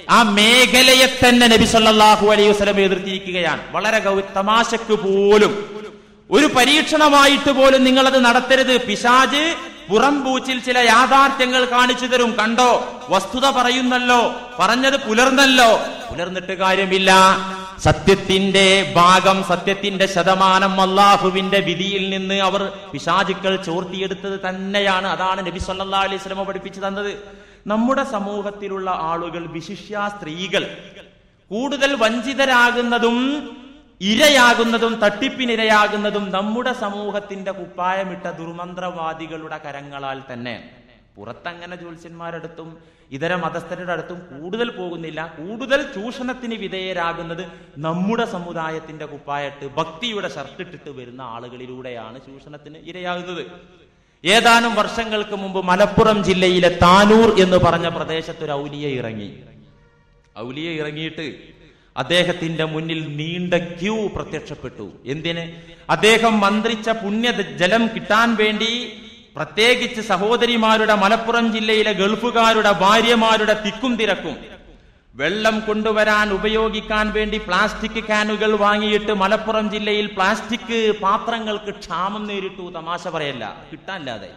ആ മേഖലയെ തന്നെ നബി സല്ലല്ലാഹു അലൈഹി വസല്ലം എതിർത്തിരിക്കുകയാണ്. വളരെ തമാശക്ക് പോലും, ഒരു പരീക്ഷണമായിട്ട് പോലും നിങ്ങളത് നടത്തരുത്. പിശാച് പുറംപൂച്ചിൽ ചില യാഥാർത്ഥ്യങ്ങൾ കാണിച്ചു തരും. കണ്ടോ, വസ്തുത പറയുന്നല്ലോ, പറഞ്ഞത് പുലർന്നല്ലോ. പുലർന്നിട്ട് കാര്യമില്ല. സത്യത്തിന്റെ ഭാഗം, സത്യത്തിന്റെ ശതമാനം അല്ലാഹുവിന്റെ വിധിയിൽ നിന്ന് അവർ പിശാചുക്കൾ ചോർത്തിയെടുത്തത് തന്നെയാണ്. അതാണ് നബി സല്ലല്ലാഹു അലൈഹി വസല്ലം പഠിപ്പിച്ചു തന്നത്. നമ്മുടെ സമൂഹത്തിലുള്ള ആളുകൾ, വിശിഷ്യ സ്ത്രീകൾ, കൂടുതൽ വഞ്ചിതരാകുന്നതും ഇരയാകുന്നതും തട്ടിപ്പിനിരയാകുന്നതും നമ്മുടെ സമൂഹത്തിന്റെ കുപ്പായമിട്ട ദുർമന്ത്രവാദികളുടെ കരങ്ങളാൽ തന്നെ. പുറത്തങ്ങനെ ജ്യോത്സ്യന്മാരടുത്തും ഇതര മതസ്ഥരുടെ അടുത്തും കൂടുതൽ പോകുന്നില്ല. കൂടുതൽ ചൂഷണത്തിന് വിധേയരാകുന്നത് നമ്മുടെ സമുദായത്തിന്റെ കുപ്പായട്ട് ഭക്തിയുടെ ഷർട്ടിട്ടിട്ട് വരുന്ന ആളുകളിലൂടെയാണ് ചൂഷണത്തിന് ഇരയാകുന്നത്. ഏതാനും വർഷങ്ങൾക്ക് മുമ്പ് മലപ്പുറം ജില്ലയിലെ താനൂർ എന്ന് പറഞ്ഞ പ്രദേശത്ത് ഒരു ഔലിയ ഇറങ്ങി. ഔലിയ ഇറങ്ങിയിട്ട് അദ്ദേഹത്തിന്റെ മുന്നിൽ നീണ്ട ക്യൂ പ്രത്യക്ഷപ്പെട്ടു. എന്തിന്? അദ്ദേഹം മന്ത്രിച്ച പുണ്യ ജലം കിട്ടാൻ വേണ്ടി പ്രത്യേകിച്ച് സഹോദരിമാരുടെ, മലപ്പുറം ജില്ലയിലെ ഗൾഫുകാരുടെ ഭാര്യമാരുടെ തിക്കും തിരക്കും. വെള്ളം കൊണ്ടുവരാൻ ഉപയോഗിക്കാൻ വേണ്ടി പ്ലാസ്റ്റിക് ക്യാനുകൾ വാങ്ങിയിട്ട് മലപ്പുറം ജില്ലയിൽ പ്ലാസ്റ്റിക് പാത്രങ്ങൾക്ക് ക്ഷാമം നേരിട്ടു. തമാശ പറയല്ല, കിട്ടാനില്ലാതെ.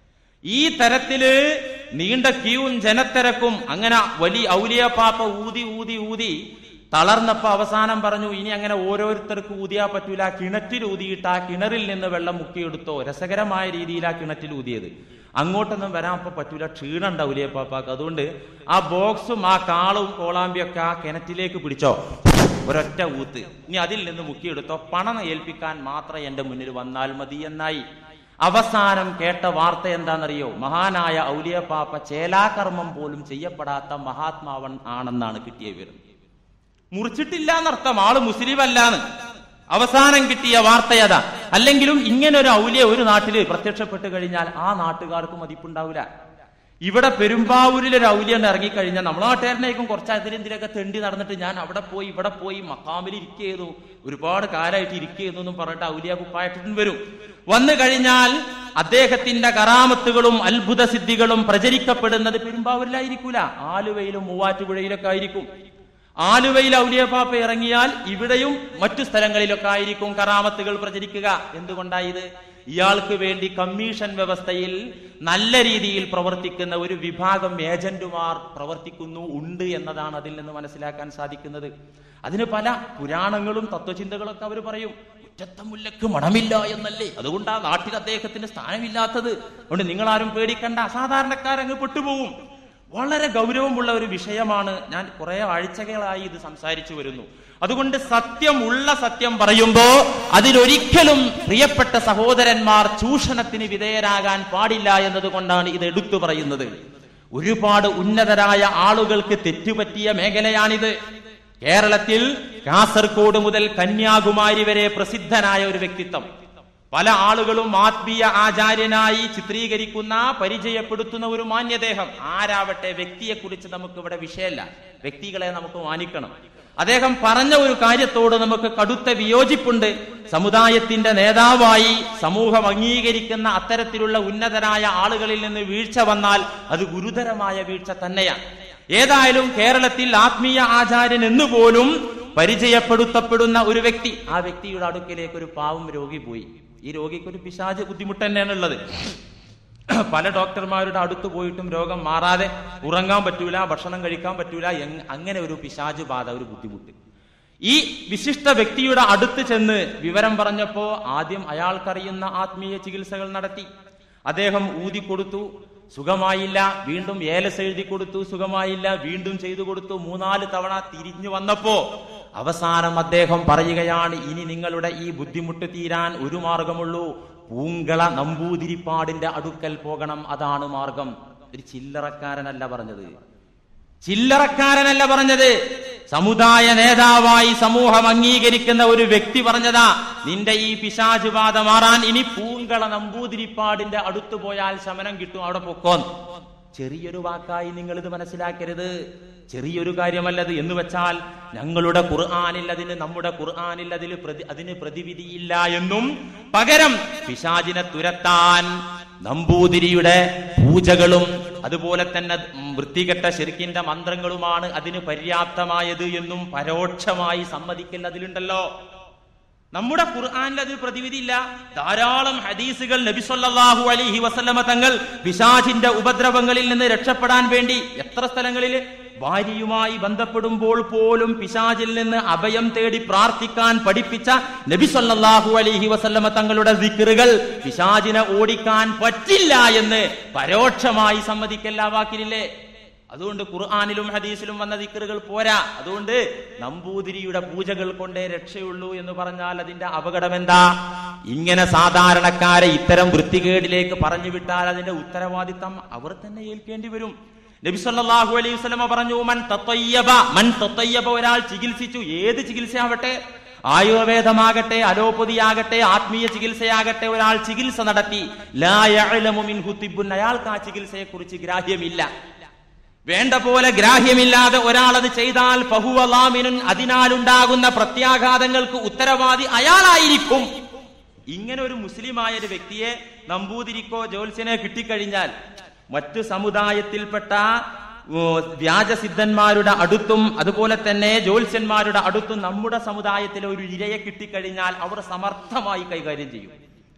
ഈ തരത്തില് നീണ്ട ക്യൂവും ജനത്തിരക്കും. അങ്ങനെ വലിയ ഔലിയ പാപ്പ ഊതി ഊതി ഊതി തളർന്നപ്പോ അവസാനം പറഞ്ഞു, ഇനി അങ്ങനെ ഓരോരുത്തർക്ക് ഊതിയാ പറ്റൂല, കിണറ്റിൽ ഊതിയിട്ട് ആ കിണറിൽ നിന്ന് വെള്ളം മുക്കിയെടുത്തോ. രസകരമായ രീതിയിൽ ആ കിണറ്റിൽ ഊതിയത്. അങ്ങോട്ടൊന്നും വരാൻ ഇപ്പൊ പറ്റൂല, ക്ഷീണുണ്ട് ഔലിയ പാപ്പാക്ക്. അതുകൊണ്ട് ആ ബോക്സും ആ കാളും കോളാമ്പിയൊക്കെ ആ കിണറ്റിലേക്ക് പിടിച്ചോ, ഒരൊറ്റ ഊത്ത്, ഇനി അതിൽ നിന്ന് മുക്കിയെടുത്തോ, പണം ഏൽപ്പിക്കാൻ മാത്രം എന്റെ മുന്നിൽ വന്നാൽ മതി എന്നായി. അവസാനം കേട്ട വാർത്ത എന്താണെന്നറിയോ? മഹാനായ ഔലിയ പാപ്പ ചേലാകർമ്മം പോലും ചെയ്യപ്പെടാത്ത മഹാത്മാവൻ ആണെന്നാണ് കിട്ടിയ വിവരം. മുറിച്ചിട്ടില്ല എന്നർത്ഥം, ആള് മുസ്ലിം അല്ലാന്ന്. അവസാനം കിട്ടിയ വാർത്തയതാ. അല്ലെങ്കിലും ഇങ്ങനെ ഒരു ഔലിയ ഒരു നാട്ടില് പ്രത്യക്ഷപ്പെട്ട് കഴിഞ്ഞാൽ ആ നാട്ടുകാർക്ക് മതിപ്പുണ്ടാവില്ല. ഇവിടെ പെരുമ്പാവൂരിൽ ഒരു ഔലിയ ഇറങ്ങിക്കഴിഞ്ഞാൽ നമ്മളെ നാട്ടുകാരനേക്കും കുറച്ച് അതിലെന്തിലൊക്കെ തെണ്ടി നടന്നിട്ട് ഞാൻ അവിടെ പോയി ഇവിടെ പോയി മക്കാമിൽ ഇരിക്കുന്നു, ഒരുപാട് കാലമായിട്ട് ഇരിക്കുന്നു എന്നും പറഞ്ഞിട്ട് ഔലിയ കുപ്പായിട്ടിട്ടും വരും. വന്നു കഴിഞ്ഞാൽ അദ്ദേഹത്തിന്റെ കറാമത്തുകളും അത്ഭുത സിദ്ധികളും പ്രചരിക്കപ്പെടുന്നത് പെരുമ്പാവൂരിലായിരിക്കൂല, ആലുവയിലും മൂവാറ്റുപുഴയിലൊക്കെ ആയിരിക്കും. ആലുവയിൽ ഔലിയ പാപ്പ ഇറങ്ങിയാൽ ഇവിടെയും മറ്റു സ്ഥലങ്ങളിലൊക്കെ ആയിരിക്കും കറാമത്തുകൾ പ്രചരിക്കുക. എന്തുകൊണ്ടായത്? ഇയാൾക്ക് വേണ്ടി കമ്മീഷൻ വ്യവസ്ഥയിൽ നല്ല രീതിയിൽ പ്രവർത്തിക്കുന്ന ഒരു വിഭാഗം ഏജന്റുമാർ പ്രവർത്തിക്കുന്നു, ഉണ്ട് എന്നതാണ് അതിൽ നിന്ന് മനസ്സിലാക്കാൻ സാധിക്കുന്നത്. അതിന് പല പുരാണങ്ങളും തത്വചിന്തകളൊക്കെ അവർ പറയും. മുറ്റത്തമുല്ലക്ക് മണമില്ല എന്നല്ലേ, അതുകൊണ്ടാ നാട്ടിൽ അദ്ദേഹത്തിന് സ്ഥാനമില്ലാത്തത്. അതുകൊണ്ട് നിങ്ങളാരും പേടിക്കണ്ട, സാധാരണക്കാരങ്ങ് പെട്ടുപോകും. വളരെ ഗൗരവമുള്ള ഒരു വിഷയമാണ്. ഞാൻ കുറെ ആഴ്ചകളായി ഇത് സംസാരിച്ചു വരുന്നു. അതുകൊണ്ട് സത്യമുള്ള സത്യം പറയുമ്പോ അതിലൊരിക്കലും പ്രിയപ്പെട്ട സഹോദരന്മാർ ചൂഷണത്തിന് വിധേയരാകാൻ പാടില്ല എന്നതുകൊണ്ടാണ് ഇത് എടുത്തു പറയുന്നത്. ഒരുപാട് ഉന്നതരായ ആളുകൾക്ക് തെറ്റുപറ്റിയ മേഖലയാണിത്. കേരളത്തിൽ കാസർഗോഡ് മുതൽ കന്യാകുമാരി വരെ പ്രസിദ്ധനായ ഒരു വ്യക്തിത്വം, പല ആളുകളും ആത്മീയ ആചാര്യനായി ചിത്രീകരിക്കുന്ന, പരിചയപ്പെടുത്തുന്ന ഒരു മാന്യദേഹം. ആരാവട്ടെ, വ്യക്തിയെക്കുറിച്ച് നമുക്ക് ഇവിടെ വിഷയമല്ല, വ്യക്തികളെ നമുക്ക് മാനിക്കണം. അദ്ദേഹം പറഞ്ഞ ഒരു കാര്യത്തോട് നമുക്ക് കടുത്ത വിയോജിപ്പുണ്ട്. സമുദായത്തിന്റെ നേതാവായി സമൂഹം അംഗീകരിക്കുന്ന അത്തരത്തിലുള്ള ഉന്നതരായ ആളുകളിൽ നിന്ന് വീഴ്ച വന്നാൽ അത് ഗുരുതരമായ വീഴ്ച തന്നെയാണ്. ഏതായാലും കേരളത്തിൽ ആത്മീയ ആചാര്യൻ എന്നുപോലും പരിചയപ്പെടുത്തപ്പെടുന്ന ഒരു വ്യക്തി, ആ വ്യക്തിയുടെ അടുക്കലേക്ക് ഒരു പാവം രോഗി പോയി. ഈ രോഗിക്ക് ഒരു പിശാച് ബുദ്ധിമുട്ട് തന്നെയാണ് ഉള്ളത്. പല ഡോക്ടർമാരുടെ അടുത്ത് പോയിട്ടും രോഗം മാറാതെ, ഉറങ്ങാൻ പറ്റൂല, ഭക്ഷണം കഴിക്കാൻ പറ്റൂല, അങ്ങനെ ഒരു പിശാച് ബാധ, ഒരു ബുദ്ധിമുട്ട്. ഈ വിശിഷ്ട വ്യക്തിയുടെ അടുത്ത് ചെന്ന് വിവരം പറഞ്ഞപ്പോ ആദ്യം അയാൾക്കറിയുന്ന ആത്മീയ ചികിത്സകൾ നടത്തി. അദ്ദേഹം ഊതിക്കൊടുത്തു, സുഖമായില്ല. വീണ്ടും ഏലസ് എഴുതി കൊടുത്തു, സുഖമായില്ല. വീണ്ടും ചെയ്തു കൊടുത്തു. മൂന്നാല് തവണ തിരിഞ്ഞു വന്നപ്പോ അവസാനം അദ്ദേഹം പറയുകയാണ്, ഇനി നിങ്ങളുടെ ഈ ബുദ്ധിമുട്ട് തീരാൻ ഒരു മാർഗമുള്ളൂ, പൂങ്കള നമ്പൂതിരിപ്പാടിന്റെ അടുക്കൽ പോകണം, അതാണ് മാർഗം. ഒരു ചില്ലറക്കാരനല്ല പറഞ്ഞത്, ചില്ലറക്കാരനല്ല പറഞ്ഞത്, സമുദായ നേതാവായി സമൂഹം അംഗീകരിക്കുന്ന ഒരു വ്യക്തി പറഞ്ഞതാ. നിന്റെ ഈ പിശാചുബാധ മാറാൻ ഇനി പൂങ്കള നമ്പൂതിരിപ്പാടിന്റെ അടുത്ത് പോയാൽ ശമനം കിട്ടും, അവിടെ പൊക്കോന്ന്. ചെറിയൊരു വാക്കായി നിങ്ങൾ ഇത് മനസ്സിലാക്കരുത്, ചെറിയൊരു കാര്യമല്ലത്. എന്ന് വെച്ചാൽ ഞങ്ങളുടെ ഖുർആനിൽ അതിന്, നമ്മുടെ ഖുർആനിൽ അതിൽ പ്രതി അതിന് പ്രതിവിധിയില്ല എന്നും, പകരം പിശാചിനെ തുരത്താൻ നമ്പൂതിരിയുടെ പൂജകളും അതുപോലെ തന്നെ വൃത്തികെട്ട ശിർക്കിന്റെ മന്ത്രങ്ങളുമാണ് അതിന് പര്യാപ്തമായത് എന്നും പരോക്ഷമായി സമ്മതിക്കൽ അതിലുണ്ടല്ലോ. നമ്മുടെ ഖുർആനിൽ അതിൽ പ്രതിവിധിയില്ല. ധാരാളം ഹദീസുകൾ നബി സല്ലല്ലാഹു അലൈഹി വസല്ലമ തങ്ങൾ പിശാചിന്റെ ഉപദ്രവങ്ങളിൽ നിന്ന് രക്ഷപ്പെടാൻ വേണ്ടി എത്ര സ്ഥലങ്ങളിൽ ഭാര്യയുമായി ബന്ധപ്പെടുമ്പോൾ പോലും പിശാചിൽ നിന്ന് അഭയം തേടി പ്രാർത്ഥിക്കാൻ പഠിപ്പിച്ച നബി സല്ലല്ലാഹു അലൈഹി വസല്ലമ തങ്ങളുടെ ദിക്റുകൾ പിശാചിനെ ഓടിക്കാൻ പറ്റില്ല എന്ന് പരോക്ഷമായി സമ്മതിക്കല്ല വാക്കിലില്ലേ. അതുകൊണ്ട് ഖുർആനിലും ഹദീസിലും വന്ന ദിക്റുകൾ പോരാ. അതുകൊണ്ട് നമ്പൂതിരിയുടെ പൂജകൾ കൊണ്ടേ രക്ഷയുള്ളൂ എന്ന് പറഞ്ഞാൽ അതിന്റെ അപകടം എന്താ? ഇങ്ങനെ സാധാരണക്കാരെ ഇത്തരം വൃത്തികേടിലേക്ക് പറഞ്ഞു വിട്ടാൽ അതിന്റെ ഉത്തരവാദിത്തം അവർ തന്നെ ഏൽക്കേണ്ടി വരും. നബി സല്ലല്ലാഹു അലൈഹി വസല്ലമ പറഞ്ഞു, മൻ തത്തയ്യബ മൻ തത്തയ്യബ ഒരാൾ ചികിത്സിച്ചു, ഏത് ചികിത്സയാവട്ടെ, ആയുർവേദമാകട്ടെ, അലോപ്പതിയാകട്ടെ, ആത്മീയ ചികിത്സയാകട്ടെ, ഒരാൾ ചികിത്സ നടത്തി, ലാ യഅലമു മിൻഹു തിബ്ബുൻ, അയാൾക്ക് ആ ചികിത്സയെ കുറിച്ച് ഗ്രാഹ്യമില്ല, വേണ്ട പോലെ ഗ്രാഹ്യമില്ലാതെ ഒരാൾ അത് ചെയ്താൽ ഫഹുവ ളാമിനുൻ, അതിനാലുണ്ടാകുന്ന പ്രത്യാഘാതങ്ങൾക്ക് ഉത്തരവാദി അയാളായിരിക്കും. ഇങ്ങനെ ഒരു മുസ്ലിമായ ഒരു വ്യക്തിയെ നമ്പൂതിരിക്കോ ജ്യോത്സ്യനെ കിട്ടിക്കഴിഞ്ഞാൽ മറ്റു സമുദായത്തിൽപ്പെട്ട വ്യാജസിദ്ധന്മാരുടെ അടുത്തും അതുപോലെ തന്നെ ജ്യോത്സ്യന്മാരുടെ അടുത്തും നമ്മുടെ സമുദായത്തിലെ ഒരു ഇരയെ കിട്ടിക്കഴിഞ്ഞാൽ അവർ സമർത്ഥമായി കൈകാര്യം ചെയ്യും.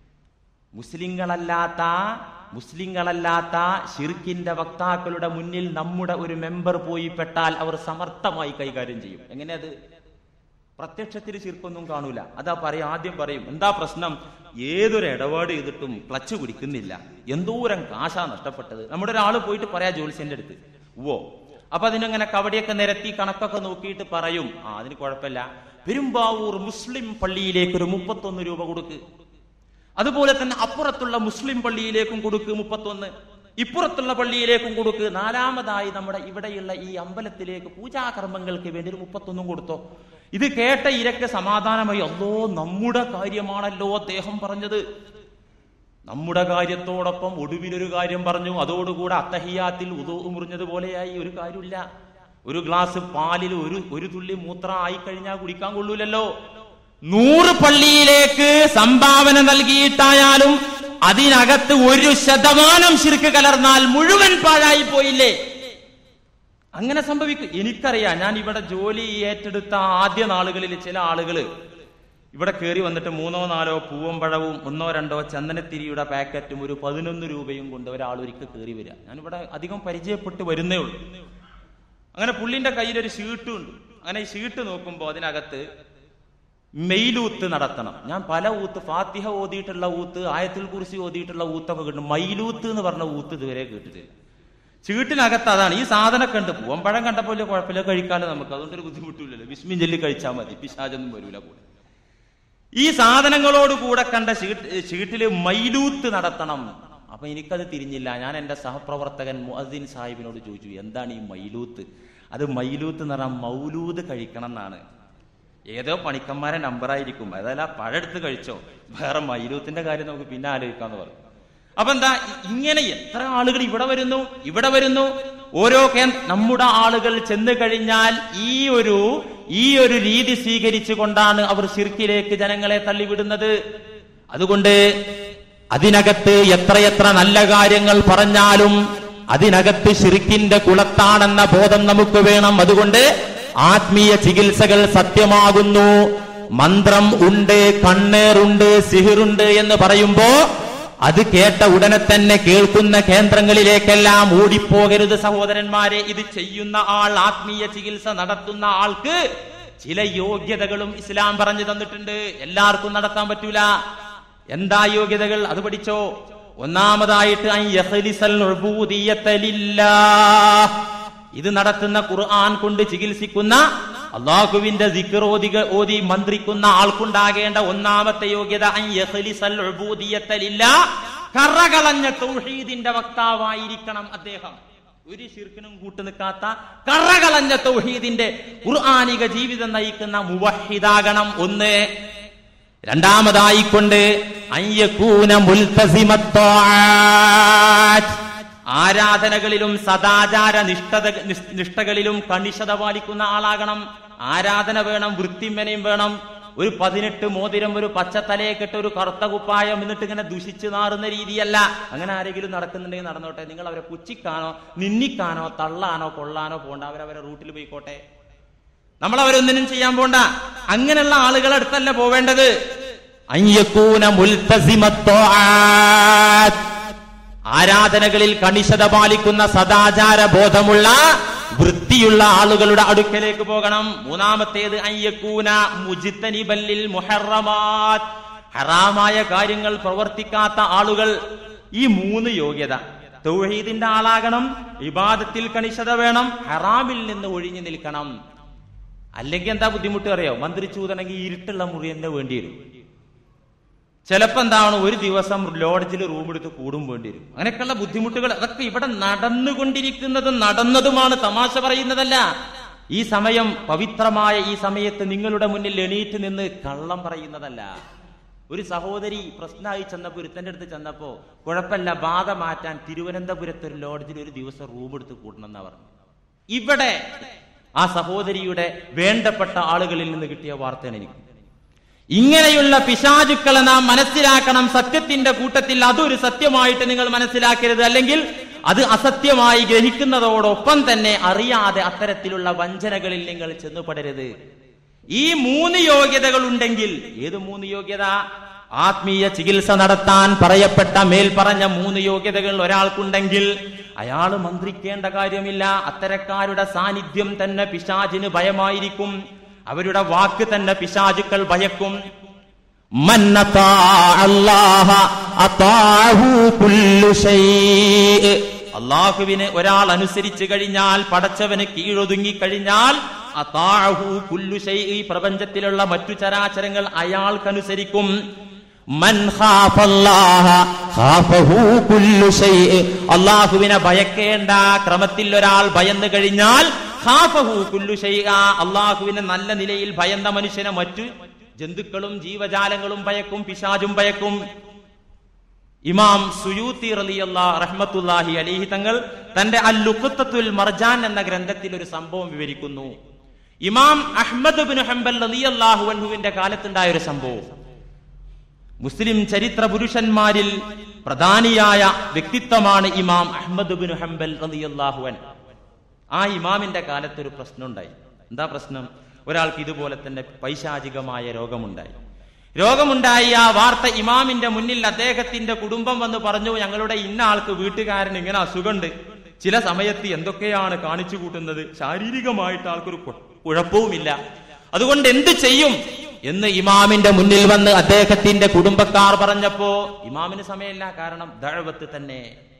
മുസ്ലിങ്ങളല്ലാത്ത മുസ്ലിങ്ങളല്ലാത്ത ശിർക്കിന്റെ വക്താക്കളുടെ മുന്നിൽ നമ്മുടെ ഒരു മെമ്പർ പോയി പെട്ടാൽ അവർ സമർത്ഥമായി കൈകാര്യം ചെയ്യും. എങ്ങനെ? അത് പ്രത്യക്ഷത്തിൽ ശിർക്കൊന്നും കാണൂല. അതാ പറയും, ആദ്യം പറയും, എന്താ പ്രശ്നം? ഏതൊരു ഇടപാട് ചെയ്തിട്ടും ക്ലച്ച് പിടിക്കുന്നില്ല, എന്തോരം കാശാ നഷ്ടപ്പെട്ടത്. നമ്മുടെ ഒരാൾ പോയിട്ട് പറയാ ജ്യോത്സ്യന്റെ അടുത്ത്, ഓ അപ്പൊ അതിനങ്ങനെ കവടിയൊക്കെ നിരത്തി കണക്കൊക്കെ നോക്കിയിട്ട് പറയും, ആ അതിന് കുഴപ്പമില്ല, പെരുമ്പാവൂർ മുസ്ലിം പള്ളിയിലേക്ക് ഒരു മുപ്പത്തൊന്ന് രൂപ കൊടുക്ക്, അതുപോലെ തന്നെ അപ്പുറത്തുള്ള മുസ്ലിം പള്ളിയിലേക്കും കൊടുക്ക് മുപ്പത്തൊന്ന്, ഇപ്പുറത്തുള്ള പള്ളിയിലേക്കും കൊടുക്ക്, നാലാമതായി നമ്മുടെ ഇവിടെയുള്ള ഈ അമ്പലത്തിലേക്ക് പൂജാകർമ്മങ്ങൾക്ക് വേണ്ടി ഒരു മുപ്പത്തൊന്നും കൊടുത്തോ. ഇത് കേട്ട ഇരക്ക് സമാധാനമായി, അല്ലോ നമ്മുടെ കാര്യമാണല്ലോ അദ്ദേഹം പറഞ്ഞത്. നമ്മുടെ കാര്യത്തോടൊപ്പം ഒടുവിലൊരു കാര്യം പറഞ്ഞു, അതോടുകൂടെ അത്തഹിയാത്തിൽ ഉദൂ മുറിഞ്ഞതുപോലെയായി. ഒരു കാര്യമില്ല, ഒരു ഗ്ലാസ് പാലിൽ ഒരു ഒരു തുള്ളി മൂത്രം ആയിക്കഴിഞ്ഞാൽ കുടിക്കാൻ കൊള്ളൂലല്ലോ. നൂറ് പള്ളിയിലേക്ക് സംഭാവന നൽകിയിട്ടായാലും അതിനകത്ത് ഒരു ശതമാനം ശിർക്ക് കലർന്നാൽ മുഴുവൻ പാഴായി പോയില്ലേ? അങ്ങനെ സംഭവിക്കും. എനിക്കറിയാം, ഞാൻ ഇവിടെ ജോലി ഏറ്റെടുത്ത ആദ്യ നാളുകളിൽ ചില ആളുകൾ ഇവിടെ കയറി വന്നിട്ട് മൂന്നോ നാലോ പൂവമ്പഴവും ഒന്നോ രണ്ടോ ചന്ദനത്തിരിയുടെ പാക്കറ്റും ഒരു പതിനൊന്ന് രൂപയും കൊണ്ട് ഒരാൾ ഒരിക്കൽ കയറി വരിക. ഞാനിവിടെ അധികം പരിചയപ്പെട്ട് വരുന്നേ ഉള്ളൂ. അങ്ങനെ പുള്ളിന്റെ കയ്യിലൊരു ഷീട്ടും ഉണ്ട്. അങ്ങനെ ഈ ഷീട്ട് നോക്കുമ്പോൾ അതിനകത്ത് മെയിലൂത്ത് നടത്തണം. ഞാൻ പല ഊത്ത്, ഫാത്തിഹ ഓതിയിട്ടുള്ള ഊത്ത്, ആയത്തുൽ കുർസി ഓതിയിട്ടുള്ള ഊത്തൊക്കെ കിട്ടും. മൈലൂത്ത് എന്ന് പറഞ്ഞ ഊത്ത് ഇതുവരെ കേട്ടിട്ടില്ല. ചീട്ടിനകത്ത് അതാണ്. ഈ സാധനമൊക്കെ ഉണ്ട്. പൂവമ്പഴം കണ്ടപ്പോൾ കുഴപ്പമില്ല, കഴിക്കാലോ നമുക്ക്, അതുകൊണ്ടൊരു ബുദ്ധിമുട്ടില്ലല്ലോ. ബിസ്മിൻ ചൊല്ലി കഴിച്ചാൽ മതി, പിശാചൊന്നും വരൂല കൂടെ. ഈ സാധനങ്ങളോട് കൂടെ കണ്ട ചീട്ടില് മൈലൂത്ത് നടത്തണം. അപ്പൊ എനിക്കത് തിരിഞ്ഞില്ല. ഞാൻ എന്റെ സഹപ്രവർത്തകൻ മുഅദ്ദിൻ സാഹിബിനോട് ചോദിച്ചു, എന്താണ് ഈ മൈലൂത്ത്? അത് മൈലൂത്ത് എന്ന് പറഞ്ഞാൽ മൗലൂദ് കഴിക്കണം എന്നാണ്. ഏതോ പണിക്കന്മാരെ നമ്പറായിരിക്കും, അതല്ല പഴെടുത്ത് കഴിച്ചോ, വേറെ മൈലൂത്തിന്റെ കാര്യം നമുക്ക് പിന്നെ ആലോചിക്കാന്ന് പറഞ്ഞു. അപ്പൊ എന്താ, ഇങ്ങനെ എത്ര ആളുകൾ ഇവിടെ വരുന്നു ഇവിടെ വരുന്നു ഓരോ കേന്ദ്ര നമ്മുടെ ആളുകൾ ചെന്ന് കഴിഞ്ഞാൽ ഈ ഒരു ഈ ഒരു രീതി സ്വീകരിച്ചു കൊണ്ടാണ് അവർ ശിർക്കിലേക്ക് ജനങ്ങളെ തള്ളിവിടുന്നത്. അതുകൊണ്ട് അതിനകത്ത് എത്രയെത്ര നല്ല കാര്യങ്ങൾ പറഞ്ഞാലും അതിനകത്ത് ശിർക്കിന്റെ കുളത്താണെന്ന ബോധം നമുക്ക് വേണം. അതുകൊണ്ട് ആത്മീയ ചികിത്സകൾ സത്യമാകുന്നു. മന്ത്രം ഉണ്ട്, കണ്ണേറുണ്ട്, സിഹിറുണ്ട് എന്ന് പറയുമ്പോ അത് കേട്ട ഉടനെ തന്നെ കേൾക്കുന്ന കേന്ദ്രങ്ങളിലേക്കെല്ലാം ഓടിപ്പോകരുത് സഹോദരന്മാരെ. ഇത് ചെയ്യുന്ന ആൾ, ആത്മീയ ചികിത്സ നടത്തുന്ന ആൾക്ക് ചില യോഗ്യതകളും ഇസ്ലാം പറഞ്ഞു തന്നിട്ടുണ്ട്. എല്ലാവർക്കും നടത്താൻ പറ്റൂല. എന്താ യോഗ്യതകൾ? അത് പഠിച്ചോ. ഒന്നാമതായിട്ട് ഇത് നടത്തുന്ന ഖുർആൻ കൊണ്ട് ചികിത്സിക്കുന്ന അള്ളാഹുവിന്റെ ദിക്ർ ഓതി ഓതി മന്ത്രിക്കുന്ന ആൾക്കുണ്ടാകേണ്ട ഒന്നാമത്തെ യോഗ്യത കറകളഞ്ഞ തൗഹീദിന്റെ വക്താവായിരിക്കണം അദ്ദേഹം. ഒരു ശിർക്കിനും കൂട്ടു നിൽക്കാത്ത കറകളഞ്ഞ തൗഹീദിന്റെ ഖുർആനിക ജീവിതം നയിക്കുന്ന മുവഹിദാകണം. ഒന്ന്. രണ്ടാമതായിക്കൊണ്ട് അയ്യകൂന മുൽതസിമത്വാഅത്ത്, ആരാധനകളിലും സദാചാര നിഷ്ഠത നിഷ്ഠകളിലും കണിശത പാലിക്കുന്ന ആളാകണം. ആരാധന വേണം, വൃത്തിമനയും വേണം. ഒരു പതിനെട്ട് മോതിരം, ഒരു പച്ച തലയെക്കെട്ട്, ഒരു കറുത്ത കുപ്പായം, എന്നിട്ട് ഇങ്ങനെ ദുഷിച്ച് നാറുന്ന രീതിയല്ല. അങ്ങനെ ആരെങ്കിലും നടക്കുന്നുണ്ടെങ്കിൽ നടന്നോട്ടെ. നിങ്ങൾ അവരെ പുച്ഛിക്കാനോ നിന്ദിക്കാനോ തള്ളാനോ കൊള്ളാനോ പോണ്ട. അവരവരെ റൂട്ടിൽ പോയിക്കോട്ടെ. നമ്മൾ അവരൊന്നിനും ചെയ്യാൻ പോണ്ട. അങ്ങനെയുള്ള ആളുകളുടെ അടുത്തല്ല പോവേണ്ടത്. അയ്യക്കൂന മുൽതസിമത്ത്വാഅത്ത്, ആരാധനകളിൽ കണിശത പാലിക്കുന്ന സദാചാര ബോധമുള്ള വൃത്തിയുള്ള ആളുകളുടെ അടുക്കലേക്ക് പോകണം. മൂന്നാമത്തേത് അയ്യക്കൂന മുജ്തനിബല്ലിൽ മുഹറമാത്ത്, ഹറാമായ കാര്യങ്ങൾ പ്രവർത്തിക്കാത്ത ആളുകൾ. ഈ മൂന്ന് യോഗ്യത. തൗഹീദിന്റെ ആളാകണം, ഇബാദത്തിൽ കണിശത വേണം, ഹറാമിൽ നിന്ന് ഒഴിഞ്ഞു നിൽക്കണം. അല്ലെങ്കിൽ എന്താ ബുദ്ധിമുട്ട് അറിയോ? മന്ത്രിച്ചൂതണമെങ്കിൽ ഇരുട്ടുള്ള മുറി തന്നെ വേണ്ടി വരും. ചിലപ്പോ എന്താണ്, ഒരു ദിവസം ലോഡ്ജിൽ റൂം എടുത്ത് കൂടും വേണ്ടി വരും. അങ്ങനെയൊക്കെയുള്ള ബുദ്ധിമുട്ടുകൾ അതൊക്കെ ഇവിടെ നടന്നുകൊണ്ടിരിക്കുന്നതും നടന്നതുമാണ്, തമാശ പറയുന്നതല്ല. ഈ സമയം പവിത്രമായ ഈ സമയത്ത് നിങ്ങളുടെ മുന്നിൽ എണീറ്റ് നിന്ന് കള്ളം പറയുന്നതല്ല. ഒരു സഹോദരി പ്രശ്നമായി ചെന്നപ്പോ, ഒരുത്തന്റെ അടുത്ത് ചെന്നപ്പോ, കുഴപ്പമില്ല, ബാധ മാറ്റാൻ തിരുവനന്തപുരത്ത് ഒരു ലോഡ്ജിൽ ഒരു ദിവസം റൂം എടുത്ത് കൂടണം എന്നാ പറഞ്ഞു. ഇവിടെ ആ സഹോദരിയുടെ വേണ്ടപ്പെട്ട ആളുകളിൽ നിന്ന് കിട്ടിയ വാർത്തയാണ് എനിക്ക്. ഇങ്ങനെയുള്ള പിശാചുക്കളെ നാം മനസ്സിലാക്കണം. സത്യത്തിന്റെ കൂട്ടത്തിൽ അതൊരു സത്യമായിട്ട് നിങ്ങൾ മനസ്സിലാക്കരുത്. അല്ലെങ്കിൽ അത് അസത്യമായി ഗ്രഹിക്കുന്നതോടൊപ്പം തന്നെ അറിയാതെ അത്തരത്തിലുള്ള വഞ്ചനകളിൽ നിങ്ങൾ ചെന്നുപെടരുത്. ഈ മൂന്ന് യോഗ്യതകൾ ഉണ്ടെങ്കിൽ, ഏത് മൂന്ന് യോഗ്യത? ആത്മീയ ചികിത്സ നടത്താൻ പറയപ്പെട്ട മേൽപ്പറഞ്ഞ മൂന്ന് യോഗ്യതകൾ ഒരാൾക്കുണ്ടെങ്കിൽ അയാൾ മന്ത്രിക്കേണ്ട കാര്യമില്ല. അത്തരക്കാരുടെ സാന്നിധ്യം തന്നെ പിശാചിന് ഭയമായിരിക്കും. അവരുടെ വാക്ക് തന്നെ പിശാചുക്കൾ ഭയക്കും. അള്ളാഹുവിനെ ഒരാൾ അനുസരിച്ചു കഴിഞ്ഞാൽ, പടച്ചവന് കീഴൊതുങ്ങി കഴിഞ്ഞാൽ, അതാഹു കുല്ലു ശൈഇ, പ്രപഞ്ചത്തിലുള്ള മറ്റു ചരാചരങ്ങൾ അയാൾക്കനുസരിക്കും. മൻ ഖാഫല്ലാഹ ഖാഫഹു കുല്ലു ശൈഇ, അള്ളാഹുവിനെ ഭയക്കേണ്ട ക്രമത്തിൽ ഒരാൾ ഭയന്നു കഴിഞ്ഞാൽ ഖാഫഹു കുല്ലു ശൈഇ, അള്ളാഹുവിനെ നല്ല നിലയിൽ ഭയന്ന മനുഷ്യനെ മറ്റു ജന്തുക്കളും ജീവജാലങ്ങളും ഭയക്കും, പിശാചും ഭയക്കും. ഇമാം സുയൂത്തി റളിയല്ലാഹു റഹ്മത്തുള്ളാഹി അലൈഹി തങ്ങൾ തന്റെ അൽ-ലുഖ്തത്തുൽ മർജാൻ എന്ന ഗ്രന്ഥത്തിൽ ഒരു സംഭവം വിവരിക്കുന്നു. ഇമാം അഹ്മദ് ഇബ്നു ഹംബൽ റളിയല്ലാഹു അൻഹുവിന്റെ കാലത്തുണ്ടായ ഒരു സംഭവം. മുസ്ലിം ചരിത്ര പുരുഷന്മാരിൽ പ്രധാനിയായ വ്യക്തിത്വമാണ് ഇമാം അഹ്മദ് ഇബ്നു ഹംബൽ റളിയല്ലാഹു അൻഹു. ആ ഇമാമിന്റെ കാലത്ത് ഒരു പ്രശ്നം ഉണ്ടായി. എന്താ പ്രശ്നം? ഒരാൾക്ക് ഇതുപോലെ തന്നെ പൈശാചികമായ രോഗമുണ്ടായി. രോഗമുണ്ടായി ആ വാർത്ത ഇമാമിന്റെ മുന്നിൽ അദ്ദേഹത്തിന്റെ കുടുംബം വന്ന് പറഞ്ഞു, ഞങ്ങളുടെ ഇന്ന ആൾക്ക് വീട്ടുകാരൻ ഇങ്ങനെ അസുഖമുണ്ട്, ചില സമയത്ത് എന്തൊക്കെയാണ് കാണിച്ചു കൂട്ടുന്നത്, ശാരീരികമായിട്ട് ആൾക്കൊരു കുഴപ്പവുമില്ല, അതുകൊണ്ട് എന്ത് ചെയ്യും എന്ന് ഇമാമിന്റെ മുന്നിൽ വന്ന് അദ്ദേഹത്തിന്റെ കുടുംബക്കാർ പറഞ്ഞപ്പോ ഇമാമിന് സമയമില്ല. കാരണം ദഅവത്ത് തന്നെ.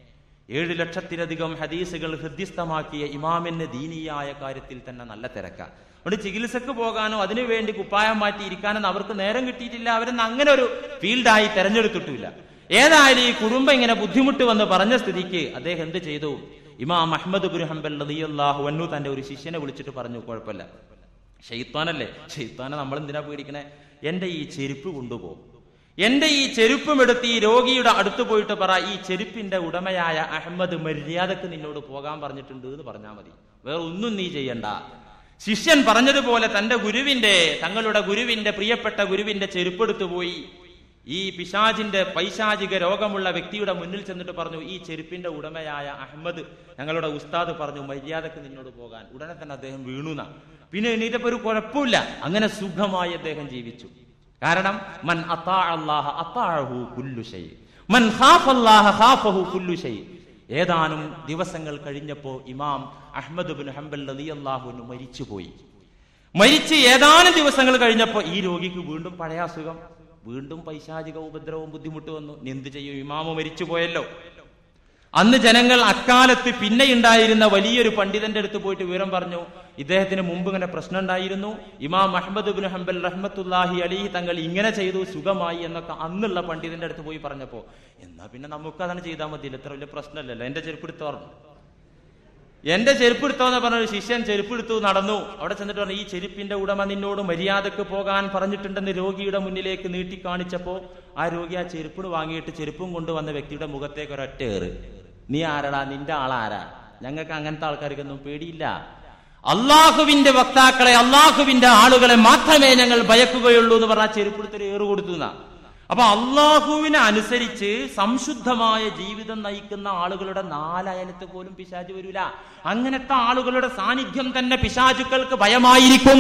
ഏഴു ലക്ഷത്തിലധികം ഹദീസുകൾ ഹൃദ്യസ്ഥമാക്കിയ ഇമാമിന് ദീനിയായ കാര്യത്തിൽ തന്നെ നല്ല തിരക്കാ. അവിടെ ചികിത്സക്ക് പോകാനോ അതിനുവേണ്ടി കുപ്പായം മാറ്റി ഇരിക്കാനൊന്നും അവർക്ക് നേരം കിട്ടിയിട്ടില്ല. അവരൊന്നും അങ്ങനെ ഒരു ഫീൽഡായി തെരഞ്ഞെടുത്തിട്ടില്ല. ഏതായാലും ഈ കുടുംബം ഇങ്ങനെ ബുദ്ധിമുട്ട് വന്ന് പറഞ്ഞ സ്ഥിതിക്ക് അദ്ദേഹം എന്ത് ചെയ്തു? ഇമാം അഹ്മദ് ഇബ്നു ഹംബൽ റളിയല്ലാഹു അൻഹു തന്റെ ഒരു ശിഷ്യനെ വിളിച്ചിട്ട് പറഞ്ഞു, കുഴപ്പമില്ല, ശൈത്താനല്ലേ, ശൈത്താനെ നമ്മൾ എന്തിനാ പേടിക്കണേ, എന്റെ ഈ ചെരുപ്പ് കൊണ്ടുപോകും, എന്റെ ഈ ചെരുപ്പും എടുത്ത് ഈ രോഗിയുടെ അടുത്ത് പോയിട്ട് പറ, ഈ ചെരുപ്പിന്റെ ഉടമയായ അഹമ്മദ് മര്യാദക്ക് നിന്നോട് പോകാൻ പറഞ്ഞിട്ടുണ്ട് എന്ന് പറഞ്ഞാൽ മതി, വേറെ ഒന്നും നീ ചെയ്യണ്ട. ശിഷ്യൻ പറഞ്ഞതുപോലെ തന്റെ ഗുരുവിന്റെ തങ്ങളുടെ ഗുരുവിന്റെ പ്രിയപ്പെട്ട ഗുരുവിന്റെ ചെരുപ്പെടുത്തു പോയി ഈ പിശാചിന്റെ പൈശാചിക രോഗമുള്ള വ്യക്തിയുടെ മുന്നിൽ ചെന്നിട്ട് പറഞ്ഞു, ഈ ചെരുപ്പിന്റെ ഉടമയായ അഹമ്മദ് ഞങ്ങളുടെ ഉസ്താദ് പറഞ്ഞു മര്യാദക്ക് നിന്നോട് പോകാൻ. ഉടനെ തന്നെ അദ്ദേഹം വീണുന്ന. പിന്നെ എണീറ്റപ്പോ ഒരു കുഴപ്പമില്ല. അങ്ങനെ സുഖമായി അദ്ദേഹം ജീവിച്ചു. കാരണം മൻ അതാഅ അല്ലാഹ അതാഅഹു കുല്ലു ശൈ, മൻ ഖാഫ അല്ലാഹ ഖാഫഹു കുല്ലു ശൈ. ഏതാനും ദിവസങ്ങൾ കഴിഞ്ഞപ്പോ ഇമാം അഹ്മദ് ഇബ്നു ഹംബൽ റളിയല്ലാഹു അൻഹു മരിച്ചുപോയി. മരിച്ച് ഏതാനും ദിവസങ്ങൾ കഴിഞ്ഞപ്പോ ഈ രോഗിക്ക് വീണ്ടും പഴയ അസുഖം, വീണ്ടും പൈശാചിക ഉപദ്രവവും ബുദ്ധിമുട്ട് വന്നു. എന്ത് ചെയ്യും? ഇമാമ് മരിച്ചു പോയല്ലോ. അന്ന് ജനങ്ങൾ അക്കാലത്ത് പിന്നെ ഉണ്ടായിരുന്ന വലിയൊരു പണ്ഡിതന്റെ അടുത്ത് പോയിട്ട് വിവരം പറഞ്ഞു, ഇദ്ദേഹത്തിന് മുമ്പ് ഇങ്ങനെ പ്രശ്നം ഉണ്ടായിരുന്നു, ഇമാം അഹ്മദ് ഇബ്നു ഹംബൽ റഹ്മത്തുള്ളാഹി അലൈഹി തങ്ങൾ ഇങ്ങനെ ചെയ്തു, സുഖമായി എന്നൊക്കെ അന്നുള്ള പണ്ഡിതന്റെ അടുത്ത് പോയി പറഞ്ഞപ്പോ, എന്നാ പിന്നെ നമുക്ക് അതാണ് ചെയ്താൽ മതിയില്ല, ഇത്ര വലിയ പ്രശ്നമല്ലല്ലോ, എന്റെ ചെരുപ്പെടുത്തോ പറഞ്ഞു. എന്റെ ചെരുപ്പെടുത്തോന്ന് പറഞ്ഞൊരു ശിഷ്യൻ ചെരുപ്പെടുത്തു നടന്നു. അവിടെ ചെന്നിട്ട് പറഞ്ഞു, ഈ ചെരുപ്പിന്റെ ഉടമ നിന്നോട് മര്യാദക്ക് പോകാൻ പറഞ്ഞിട്ടുണ്ടെന്ന് രോഗിയുടെ മുന്നിലേക്ക് നീട്ടി കാണിച്ചപ്പോ ആ രോഗി ആ ചെരുപ്പിന് വാങ്ങിയിട്ട് ചെരുപ്പും കൊണ്ടുവന്ന വ്യക്തിയുടെ മുഖത്തേക്ക് ഒരൊറ്റ ഏറ്. നീ ആരടാ, നിന്റെ ആളാരാ, ഞങ്ങൾക്ക് അങ്ങനത്തെ ആൾക്കാർക്കൊന്നും പേടിയില്ല. അള്ളാഹുവിന്റെ വക്താക്കളെ, അള്ളാഹുവിന്റെ ആളുകളെ മാത്രമേ ഞങ്ങൾ ഭയക്കുകയുള്ളൂ എന്ന് പറഞ്ഞാൽ ചെരുപ്പെടുത്തൊരു ഏറ് കൊടുത്തു. അപ്പൊ അള്ളാഹുവിനെ അനുസരിച്ച് സംശുദ്ധമായ ജീവിതം നയിക്കുന്ന ആളുകളുടെ നാലയലത്ത് പോലും പിശാച് വരൂല. അങ്ങനത്തെ ആളുകളുടെ സാന്നിധ്യം തന്നെ പിശാചുക്കൾക്ക് ഭയമായിരിക്കും.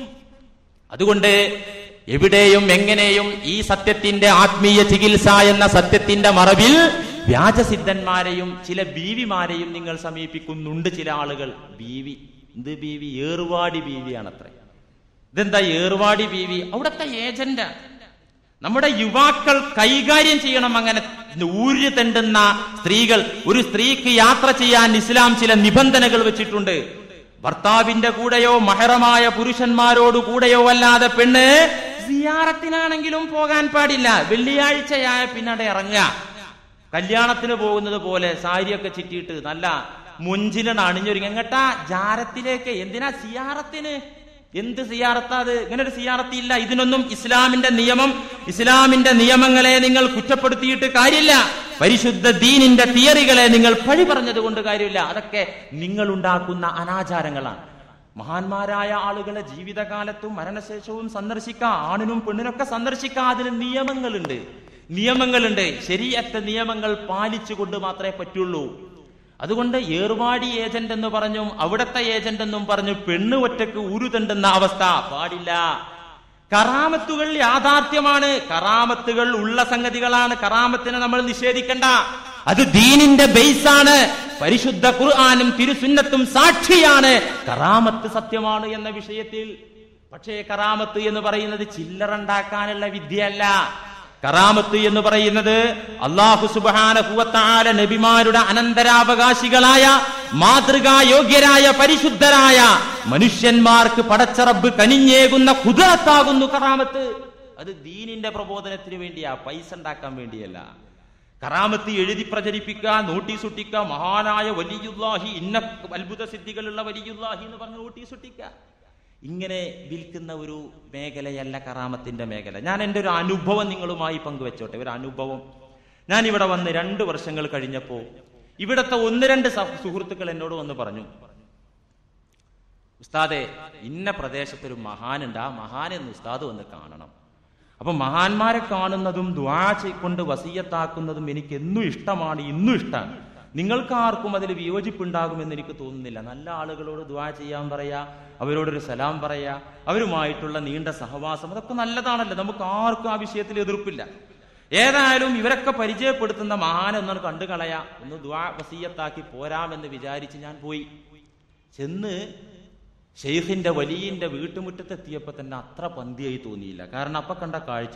അതുകൊണ്ട് എവിടെയും എങ്ങനെയും ഈ സത്യത്തിന്റെ ആത്മീയ ചികിത്സ എന്ന സത്യത്തിന്റെ മറവിൽ വ്യാജസിദ്ധന്മാരെയും ചില ബീവിമാരെയും നിങ്ങൾ സമീപിക്കുന്നുണ്ട്. ചില ആളുകൾ ബീവി, എന്ത് ബീവി? ഏറുവാടി ബീവിയാണത്രേ. ഇതെന്താ ഏറുവാടി ബീവി? അവിടത്തെ ഏജന്റ്. നമ്മുടെ യുവാക്കൾ കൈകാര്യം ചെയ്യണം അങ്ങനെ ഊര് തെണ്ടുന്ന സ്ത്രീകൾ. ഒരു സ്ത്രീക്ക് യാത്ര ചെയ്യാൻ ഇസ്ലാം ചില നിബന്ധനകൾ വെച്ചിട്ടുണ്ട്. ഭർത്താവിന്റെ കൂടെയോ മഹറമായ പുരുഷന്മാരോട് കൂടെയോ അല്ലാതെ പെണ്ണ് സിയാറത്തിനാണെങ്കിലും പോകാൻ പാടില്ല. വെള്ളിയാഴ്ചയായ പിന്നടെ ഇറങ്ങുക. കല്യാണത്തിന് പോകുന്നത് പോലെ സാരിയൊക്കെ ചുറ്റിയിട്ട് നല്ല മുഞ്ചിലാണ് അണിഞ്ഞൊരുങ്ങി എങ്ങട്ടാ ജാരത്തിലേക്ക്. എന്തിനാ സിയാറത്തിന്? എന്ത് സിയാറത്താ അത്? ഇങ്ങനെ ഒരു സിയാറത്തി ഇല്ല. ഇതിനൊന്നും ഇസ്ലാമിന്റെ നിയമം, ഇസ്ലാമിന്റെ നിയമങ്ങളെ നിങ്ങൾ കുറ്റപ്പെടുത്തിയിട്ട് കാര്യമില്ല. പരിശുദ്ധ ദീനിന്റെ തിയറികളെ നിങ്ങൾ പഴി പറഞ്ഞത് കൊണ്ട് കാര്യമില്ല. അതൊക്കെ നിങ്ങൾ ഉണ്ടാക്കുന്ന അനാചാരങ്ങളാണ്. മഹാന്മാരായ ആളുകളെ ജീവിതകാലത്തും മരണശേഷവും സന്ദർശിക്കാം. ആണിനും പെണ്ണിനൊക്കെ സന്ദർശിക്കാം. അതിന് നിയമങ്ങളുണ്ട്, നിയമങ്ങളുണ്ട്. ശരീഅത്ത് നിയമങ്ങൾ പാലിച്ചുകൊണ്ട് മാത്രമേ പറ്റുള്ളൂ. അതുകൊണ്ട് ഏറുവാടി ഏജന്റ് എന്ന് പറഞ്ഞു, അവിടത്തെ ഏജന്റ് എന്നും പറഞ്ഞു പെണ്ണ് ഒറ്റക്ക് ഉരുതണ്ടുന്ന അവസ്ഥ പാടില്ല. കറാമത്തുകൾ യാഥാർത്ഥ്യമാണ്, കറാമത്തുകൾ ഉള്ള സംഗതികളാണ്. കറാമത്തിനെ നമ്മൾ നിഷേധിക്കണ്ട. അത് ദീനിന്റെ ബേസാണ്. പരിശുദ്ധ ഖുർആനും തിരുസുന്നത്തും സാക്ഷിയാണ് കറാമത്ത് സത്യമാണ് എന്ന വിഷയത്തിൽ. പക്ഷേ കറാമത്ത് എന്ന് പറയുന്നത് ചില്ലറുണ്ടാക്കാനുള്ള വിദ്യയല്ല. കറാമത്ത് എന്ന് പറയുന്നത് അല്ലാഹു സുബ്ഹാനഹു വ തആല നബിമാരുടെ അനന്തരാവകാശികളായ മാതൃകായോഗ്യരായ പരിശുദ്ധരായ മനുഷ്യന്മാർക്ക് പടച്ച റബ്ബ് കനിഞ്ഞേകുന്ന ഖുദ്റത്താകുന്നു കറാമത്ത്. അത് ദീനിന്റെ പ്രബോധനത്തിന് വേണ്ടിയാ, പൈസ ഉണ്ടാക്കാൻ വേണ്ടിയല്ല. കറാമത്ത് എഴുതി പ്രചരിപ്പിക്കുക, നോട്ടീസ് ഒട്ടിക്കുക. മഹാനായ വലിയുല്ലാഹി, ഇന്ന അത്ഭുത സിദ്ധികളുള്ള വലിയുല്ലാഹി എന്ന് പറഞ്ഞ് നോട്ടീസ് ഒട്ടിക്കുക. ഇങ്ങനെ വിൽക്കുന്ന ഒരു മേഖലയല്ല കറാമത്തിന്റെ മേഖല. ഞാൻ എൻ്റെ ഒരു അനുഭവം നിങ്ങളുമായി പങ്കുവെച്ചോട്ടെ. ഒരു അനുഭവം. ഞാൻ ഇവിടെ വന്ന് രണ്ട് വർഷങ്ങൾ കഴിഞ്ഞപ്പോ ഇവിടത്തെ ഒന്ന് രണ്ട് സുഹൃത്തുക്കൾ എന്നോട് വന്ന് പറഞ്ഞു, ഉസ്താദെ ഇന്ന പ്രദേശത്തൊരു മഹാനുണ്ട്, ആ മഹാനെ ഒന്ന് ഉസ്താദ് വന്ന് കാണണം. അപ്പൊ മഹാന്മാരെ കാണുന്നതും ദുആ കൊണ്ട് വസിയത്താക്കുന്നതും എനിക്ക് എന്നും ഇഷ്ടമാണ്, ഇന്നും ഇഷ്ടമാണ്. നിങ്ങൾക്ക് ആർക്കും അതിൽ വിയോജിപ്പുണ്ടാകുമെന്ന് എനിക്ക് തോന്നുന്നില്ല. നല്ല ആളുകളോട് ദുആ ചെയ്യാൻ പറയാ, അവരോടൊരു സലാം പറയാ, അവരുമായിട്ടുള്ള നീണ്ട സഹവാസം, അതൊക്കെ നല്ലതാണല്ലോ. നമുക്ക് ആർക്കും ആ വിഷയത്തിൽ എതിർപ്പില്ല. ഏതായാലും ഇവരൊക്കെ പരിചയപ്പെടുത്തുന്ന മഹാനെ ഒന്നാണ് കണ്ടു കളയാ, ഒന്ന് ദുആ വസിയത്താക്കി പോരാമെന്ന് വിചാരിച്ച് ഞാൻ പോയി. ചെന്ന് ഷെയ്ഖിന്റെ വലിയന്റെ വീട്ടുമുറ്റത്തെത്തിയപ്പോ തന്നെ അത്ര പന്തിയായി തോന്നിയില്ല. കാരണം അപ്പൊ കണ്ട കാഴ്ച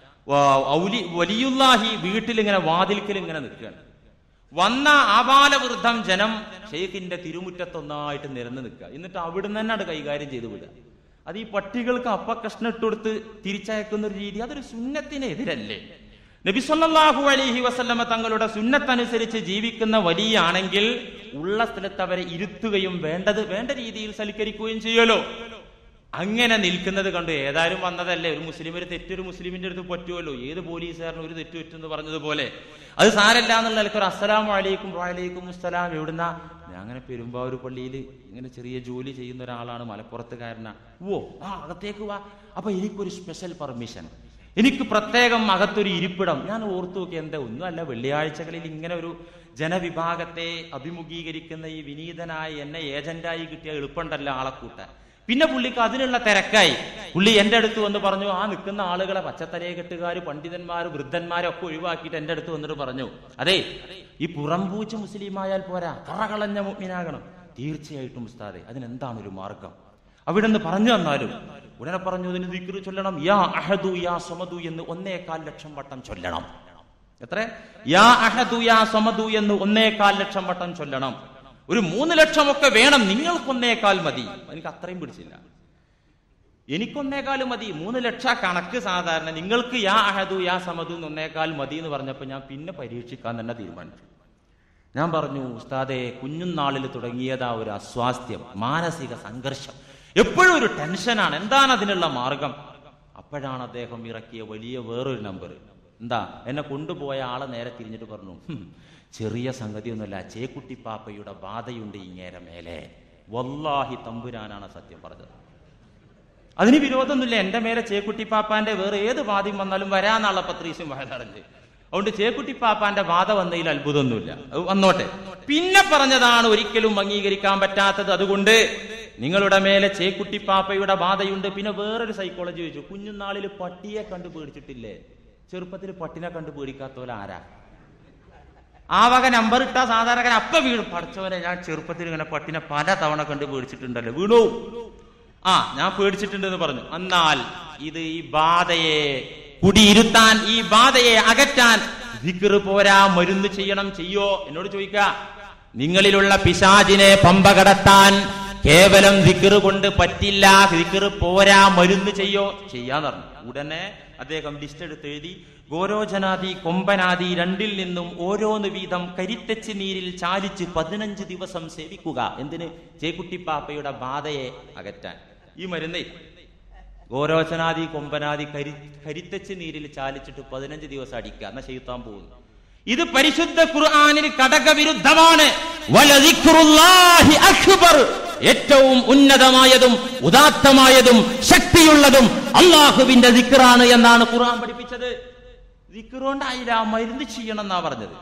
വലിയുല്ലാഹി വീട്ടിലിങ്ങനെ വാതിൽക്കൽ ഇങ്ങനെ നിൽക്കുകയാണ്. വന്ന ആബാലവൃദ്ധം ജനം ഷെയ്ഖിന്റെ തിരുമുറ്റത്തൊന്നായിട്ട് നിരന്ന് നിൽക്കുക. എന്നിട്ട് അവിടുന്ന് തന്നെ അത് കൈകാര്യം ചെയ്തു വിടുക. അത് ഈ പട്ടികൾക്ക് അപ്പ കഷ്ണം ഇട്ടുകൊടുത്ത് തിരിച്ചയക്കുന്ന ഒരു രീതി, അതൊരു സുന്നത്തിനെതിരല്ലേ? നബി സല്ലല്ലാഹു അലൈഹി വസല്ലമ തങ്ങളുടെ സുന്നത്തനുസരിച്ച് ജീവിക്കുന്ന വലിയാണെങ്കിൽ ഉള്ള സ്ഥലത്ത് അവരെ ഇരുത്തുകയും വേണ്ടത് വേണ്ട രീതിയിൽ സൽക്കരിക്കുകയും ചെയ്യുമല്ലോ. അങ്ങനെ നിൽക്കുന്നത് കണ്ടു. ഏതായാലും വന്നതല്ലേ, ഒരു മുസ്ലിം ഒരു തെറ്റൊരു മുസ്ലിമിന്റെ അടുത്ത് പറ്റുമല്ലോ. ഏത് പോലീസുകാരനും ഒരു തെറ്റു പറ്റുമെന്ന് പറഞ്ഞതുപോലെ അത് സാരല്ല എന്നുള്ള നിലയ്ക്ക് ഒരു അസ്സലാമു അലൈക്കും വഅലൈക്കും അസ്സലാം. എവിടുന്ന? ഞാൻ അങ്ങനെ പെരുമ്പാവൂർ പള്ളിയിൽ ഇങ്ങനെ ചെറിയ ജോലി ചെയ്യുന്ന ഒരാളാണ്, മലപ്പുറത്തുകാരനാ. ഓ ആ അകത്തേക്ക് വാ. അപ്പൊ എനിക്കൊരു സ്പെഷ്യൽ പെർമിഷൻ, എനിക്ക് പ്രത്യേകം അകത്തൊരു ഇരിപ്പിടം. ഞാൻ ഓർത്തു നോക്കി, എന്താ ഒന്നുമല്ല, വെള്ളിയാഴ്ചകളിൽ ഇങ്ങനെ ഒരു ജനവിഭാഗത്തെ അഭിമുഖീകരിക്കുന്ന ഈ വിനീതനായ എന്നെ ഏജന്റായി കിട്ടിയ എളുപ്പമുണ്ടല്ലോ ആളെ കൂട്ടാൻ. പിന്നെ പുള്ളിക്ക് അതിനുള്ള തിരക്കായി. പുള്ളി എന്റെ അടുത്ത് വന്ന് പറഞ്ഞു, ആ നിൽക്കുന്ന ആളുകളെ പച്ചത്തലയെക്കെട്ടുകാർ, പണ്ഡിതന്മാർ, വൃദ്ധന്മാരെ ഒക്കെ ഒഴിവാക്കിയിട്ട് എന്റെ അടുത്ത് വന്നിട്ട് പറഞ്ഞു, അതെ ഈ പുറംപൂച്ച് മുസ്ലിമായാൽ പോരാ, കറകളഞ്ഞ മുഅ്മിനാകണം. തീർച്ചയായിട്ടും ഉസ്താദെ, അതിനെന്താണ് ഒരു മാർഗം? അവിടുന്ന് പറഞ്ഞു തന്നാലും. ഉടനെ പറഞ്ഞു, അതിന് ദിക്ർ ചൊല്ലണം, യാ അഹദു യാ സമദു എന്ന് ഒന്നേകാൽ ലക്ഷം വട്ടം ചൊല്ലണം. എത്ര? യാ അഹദു യാ സമദു എന്ന് ഒന്നേകാൽ ലക്ഷം വട്ടം ചൊല്ലണം. ഒരു മൂന്ന് ലക്ഷമൊക്കെ വേണം, നിങ്ങൾക്കൊന്നേക്കാൽ മതി. എനിക്ക് അത്രയും പിടിച്ചില്ല, എനിക്കൊന്നേക്കാൽ മതി. മൂന്ന് ലക്ഷ കണക്ക് സാധാരണ, നിങ്ങൾക്ക് യാ അഹദു യാ സമദു എന്ന് ഒന്നേക്കാൽ മതി എന്ന് പറഞ്ഞപ്പോൾ ഞാൻ പിന്നെ പരീക്ഷിക്കാൻ തന്നെ തീരുമാനിച്ചു. ഞാൻ പറഞ്ഞു, ഉസ്താദെ കുഞ്ഞുനാളിൽ തുടങ്ങിയതാ ഒരു അസ്വാസ്ഥ്യം, മാനസിക സംഘർഷം, എപ്പോഴും ഒരു ടെൻഷനാണ്, എന്താണ് അതിനുള്ള മാർഗം? അപ്പോഴാണ് അദ്ദേഹം ഇറക്കിയ വലിയ വേറൊരു നമ്പർ. എന്താ? എന്നെ കൊണ്ടുപോയ ആളെ നേരെ തിരിഞ്ഞിട്ട് പറഞ്ഞു, ചെറിയ സംഗതിയൊന്നുമല്ല, ചേക്കുട്ടിപ്പാപ്പയുടെ ബാധയുണ്ട് ഇങ്ങേരെ മേലെ. വല്ലാഹി തമ്പുരാനാണ് സത്യം പറഞ്ഞത്. അതിന് വിരോധമൊന്നുമില്ല. എന്റെ മേലെ ചേക്കുട്ടിപ്പാപ്പാന്റെ വേറെ ഏത് വാദ്യം വന്നാലും വരാന്നുള്ള പത്രീസും വയലറിഞ്ഞ്. അതുകൊണ്ട് ചേക്കുട്ടിപ്പാപ്പാന്റെ വാദ വന്നതിൽ അത്ഭുതമൊന്നുമില്ല, വന്നോട്ടെ. പിന്നെ പറഞ്ഞതാണ് ഒരിക്കലും അംഗീകരിക്കാൻ പറ്റാത്തത്. അതുകൊണ്ട് നിങ്ങളുടെ മേലെ ചേക്കുട്ടിപ്പാപ്പയുടെ ബാധയുണ്ട്. പിന്നെ വേറൊരു സൈക്കോളജി ചോദിച്ചു, കുഞ്ഞുനാളിൽ പട്ടിയെ കണ്ടു പേടിച്ചിട്ടില്ലേ? ചെറുപ്പത്തിൽ പട്ടിനെ കണ്ടു പേടിക്കാത്തോലെ ആരാ? ആ വക നമ്പർ ഇട്ടാ സാധാരണ അപ്പ വീഴും. പഠിച്ചവനെ, ഞാൻ ചെറുപ്പത്തിൽ ഇങ്ങനെ പട്ടിനെ പല തവണ കണ്ടു പേടിച്ചിട്ടുണ്ടല്ലോ. വീണു. ആ ഞാൻ പേടിച്ചിട്ടുണ്ടെന്ന് പറഞ്ഞു. എന്നാൽ ഇത് ഈ ബാധയെ കുടിയിരുത്താൻ, ഈ ബാധയെ അകറ്റാൻ ദിക്ർ പോരാ, മരുന്ന് ചെയ്യണം. ചെയ്യോ? എന്നോട് ചോദിക്ക. നിങ്ങളിലുള്ള പിശാചിനെ പമ്പ കടത്താൻ കേവലം ദിക്ർ കൊണ്ട് പറ്റില്ല, ദിക്ർ പോരാ, മരുന്ന് ചെയ്യോ? ചെയ്യാന്ന് പറഞ്ഞു. ഉടനെ അദ്ദേഹം ലിസ്റ്റ് എടുത്ത് എഴുതി, ഗോരോചനാദി കൊമ്പനാദി രണ്ടിൽ നിന്നും ഓരോന്ന് വീതം കരിത്തച്ച് നീരിൽ ചാലിച്ച് പതിനഞ്ച് ദിവസം സേവിക്കുക. എന്തിന്? ചേക്കുട്ടിപ്പാപ്പയുടെ ബാധയെ അകറ്റാൻ. ഈ മരുന്നേ ഗോരോചനാദി കൊമ്പനാദി കരി കരിത്തച്ച് നീരിൽ ചാലിച്ചിട്ട് പതിനഞ്ച് ദിവസം അടിക്കുക, എന്നാ ചെയ്താൻ പോകുന്നു. ഇത് പരിശുദ്ധ ഖുർആനിൽ കടകവിരുദ്ധമാണ്. വലദിക്റുല്ലാഹി അക്ബർ, ഏറ്റവും ഉന്നതമായതും ഉദാത്തമായതും ശക്തിയുള്ളതും അള്ളാഹുവിന്റെ ദിക്റാണ് എന്നാണ് ഖുർആൻ പഠിപ്പിച്ചത്. ദിക്റുകൊണ്ടായില്ല, മരുന്ന് ചെയ്യണം എന്നാ പറഞ്ഞത്.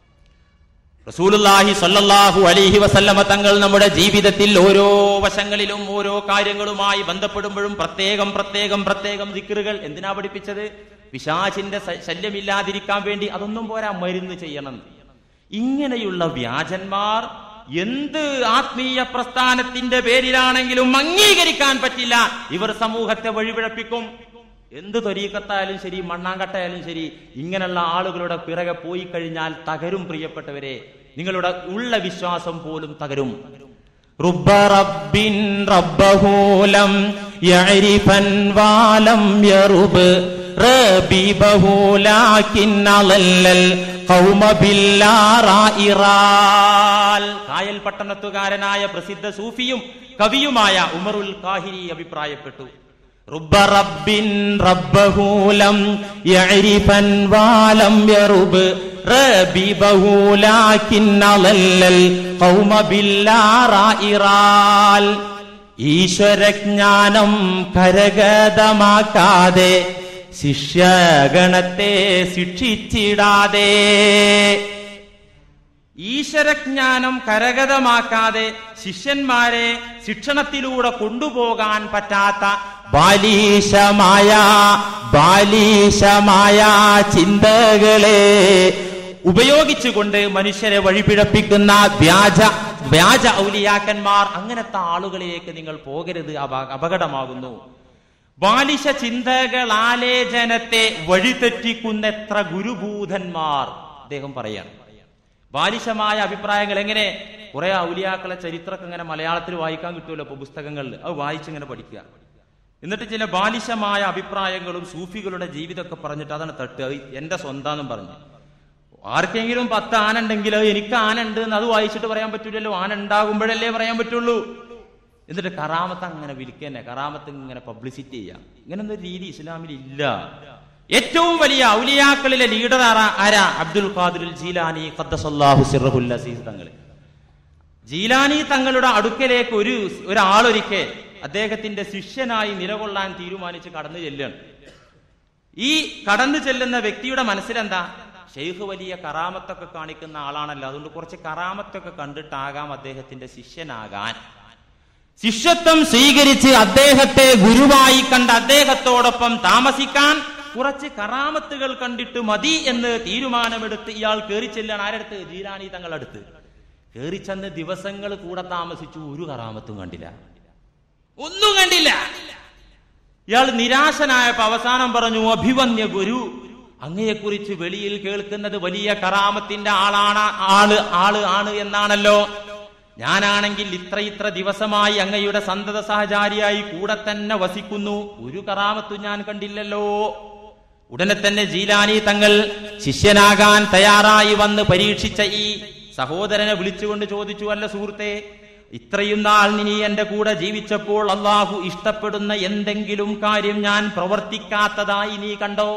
റസൂലുള്ളാഹി സ്വല്ലല്ലാഹു അലൈഹി വസല്ലമ തങ്ങൾ നമ്മുടെ ജീവിതത്തിൽ ഓരോ വശങ്ങളിലും ഓരോ കാര്യങ്ങളുമായി ബന്ധപ്പെടുമ്പോഴും പ്രത്യേകം പ്രത്യേകം പ്രത്യേകം ദിക്റുകൾ എന്തിനാ പഠിപ്പിച്ചത്? പിശാചിന്റെ ശല്യമില്ലാതിരിക്കാൻ വേണ്ടി. അതൊന്നും പോരാ, മരുന്ന് ചെയ്യണം. ഇങ്ങനെയുള്ള വ്യാജന്മാർ എന്ത് ആത്മീയ പ്രസ്ഥാനത്തിന്റെ പേരിലാണെങ്കിലും അംഗീകരിക്കാൻ പറ്റില്ല. ഇവർ സമൂഹത്തെ വഴിപിഴപ്പിക്കും. എന്ത് ത്വരീഖത്തായാലും ശരി, മണ്ണാങ്കട്ടയാലും ശരി, ഇങ്ങനെയുള്ള ആളുകളുടെ പിറകെ പോയി കഴിഞ്ഞാൽ തകരും. പ്രിയപ്പെട്ടവരെ, നിങ്ങളുടെ ഉള്ള വിശ്വാസം പോലും തകരും. റുബ്ബ റബ്ബിൻ റബ്ബഹൂലം യഅരിഫൻ വാലം യറുബ് റബീബഹൂലാകിൻ അലല്ലൽ ഖൗമ ബില്ലാറായിറാൽ. കായൽ പട്ടണത്തുകാരനായ പ്രസിദ്ധ സൂഫിയും കവിയുമായ ഉമറുൽ ഖാഹിരി അഭിപ്രായപ്പെട്ടു, റുബ്ബ റബ്ബിൻ റബ്ബഹൂലം യഅരിഫൻ വാലം യറുബ് റബീബഹൂലാകിൻ അലല്ലൽ ഖൗമ ബില്ലാറായിറാൽ. ഈശ്വരജ്ഞാനം കരഗതമാക്കാതെ ശിഷ്യഗണത്തെ ശിക്ഷിച്ചിടാതെ. ഈശ്വരജ്ഞാനം കരഗതമാക്കാതെ ശിഷ്യന്മാരെ ശിക്ഷണത്തിലൂടെ കൊണ്ടുപോകാൻ പറ്റാത്ത ബാലീശമായ ബാലീശമായ ചിന്തകളെ ഉപയോഗിച്ചുകൊണ്ട് മനുഷ്യരെ വഴിപിഴപ്പിക്കുന്ന വ്യാജ വ്യാജ ഔലിയാക്കന്മാർ, അങ്ങനത്തെ ആളുകളിലേക്ക് നിങ്ങൾ പോകരുത്, അപകടമാകുന്നു. ബാലിശ ചിന്തകളാലേ ജനത്തെ വഴിതെറ്റിക്കുന്ന എത്ര ഗുരുഭൂതന്മാർ. അദ്ദേഹം പറയാണ്, ബാലിശമായ അഭിപ്രായങ്ങൾ എങ്ങനെ? കുറെ ഔലിയാക്കളെ ചരിത്രമൊക്കെ ഇങ്ങനെ മലയാളത്തിൽ വായിക്കാൻ കിട്ടുമല്ലോ ഇപ്പൊ പുസ്തകങ്ങളിൽ, അത് വായിച്ചിങ്ങനെ പഠിക്കുക. എന്നിട്ട് ചില ബാലിശമായ അഭിപ്രായങ്ങളും സൂഫികളുടെ ജീവിതമൊക്കെ പറഞ്ഞിട്ട് അതാണ് തട്ടുക. എന്റെ സ്വന്തം പറഞ്ഞു. ആർക്കെങ്കിലും പത്ത് ആന ഉണ്ടെങ്കിൽ എനിക്ക് ആന ഉണ്ട് എന്ന് അത് വായിച്ചിട്ട് പറയാൻ പറ്റൂലല്ലോ. ആന ഉണ്ടാകുമ്പോഴല്ലേ പറയാൻ പറ്റുള്ളൂ. എന്നിട്ട് കറാമത്ത് അങ്ങനെ വിൽക്കന്നെ, കറാമത്ത് ഇങ്ങനെ പബ്ലിസിറ്റി ചെയ്യാം. ഇങ്ങനൊന്നും രീതി ഇസ്ലാമിൽ ഇല്ല. ഏറ്റവും വലിയ ഔലിയാക്കളിലെ ലീഡർ ആരാ? അബ്ദുൽ ഖാദിർ ജീലാനി ഖദ്ദസല്ലാഹു സിർറഹുൽ അസീസ് തങ്ങൾ. ജീലാനി തങ്ങളുടെ അടുക്കലേക്ക് ഒരു ഒരാളൊരിക്കൽ അദ്ദേഹത്തിന്റെ ശിഷ്യനായി നിലകൊള്ളാൻ തീരുമാനിച്ച് കടന്നു ചെല്ലുകയാണ്. ഈ കടന്നു ചെല്ലുന്ന വ്യക്തിയുടെ മനസ്സിലെന്താ? ഷെയ്ഖ് വലിയ കറാമത്തൊക്കെ കാണിക്കുന്ന ആളാണല്ലോ, അതുകൊണ്ട് കുറച്ച് കറാമത്തൊക്കെ കണ്ടിട്ടാകാം അദ്ദേഹത്തിന്റെ ശിഷ്യനാകാൻ. ശിഷ്യത്വം സ്വീകരിച്ച് അദ്ദേഹത്തെ ഗുരുവായി കണ്ട് അദ്ദേഹത്തോടൊപ്പം താമസിക്കാൻ കുറച്ച് കറാമത്തുകൾ കണ്ടിട്ട് മതി എന്ന് തീരുമാനമെടുത്ത് ഇയാൾ കയറി ചെല്ലാൻ. ആരടുത്ത്? ജീലാനി തങ്ങളടുത്ത് കയറി ചെന്ന് ദിവസങ്ങൾ കൂടെ താമസിച്ചു. ഒരു കറാമത്തും കണ്ടില്ല, ഒന്നും കണ്ടില്ല. ഇയാൾ നിരാശനായപ്പോ അവസാനം പറഞ്ഞു, അഭിവന്യ ഗുരു, അങ്ങയെക്കുറിച്ച് വെളിയിൽ കേൾക്കുന്നത് വലിയ കറാമത്തിന്റെ ആളാണ് ആള് ആള് ആണ് എന്നാണല്ലോ. ഞാനാണെങ്കിൽ ഇത്ര ഇത്ര ദിവസമായി അങ്ങയുടെ സന്തത സഹചാരിയായി കൂടെ തന്നെ വസിക്കുന്നു, ഒരു കറാമത്തും ഞാൻ കണ്ടില്ലല്ലോ. ഉടനെ തന്നെ ജീലാനി തങ്ങൾ ശിഷ്യനാകാൻ തയ്യാറായി വന്ന് പരീക്ഷിച്ച ഈ സഹോദരനെ വിളിച്ചുകൊണ്ട് ചോദിച്ചു, അല്ല സുഹൃത്തെ, ഇത്രയും നാൾ നീ എന്റെ കൂടെ ജീവിച്ചപ്പോൾ അള്ളാഹു ഇഷ്ടപ്പെടുന്ന എന്തെങ്കിലും കാര്യം ഞാൻ പ്രവർത്തിക്കാത്തതായി നീ കണ്ടോ?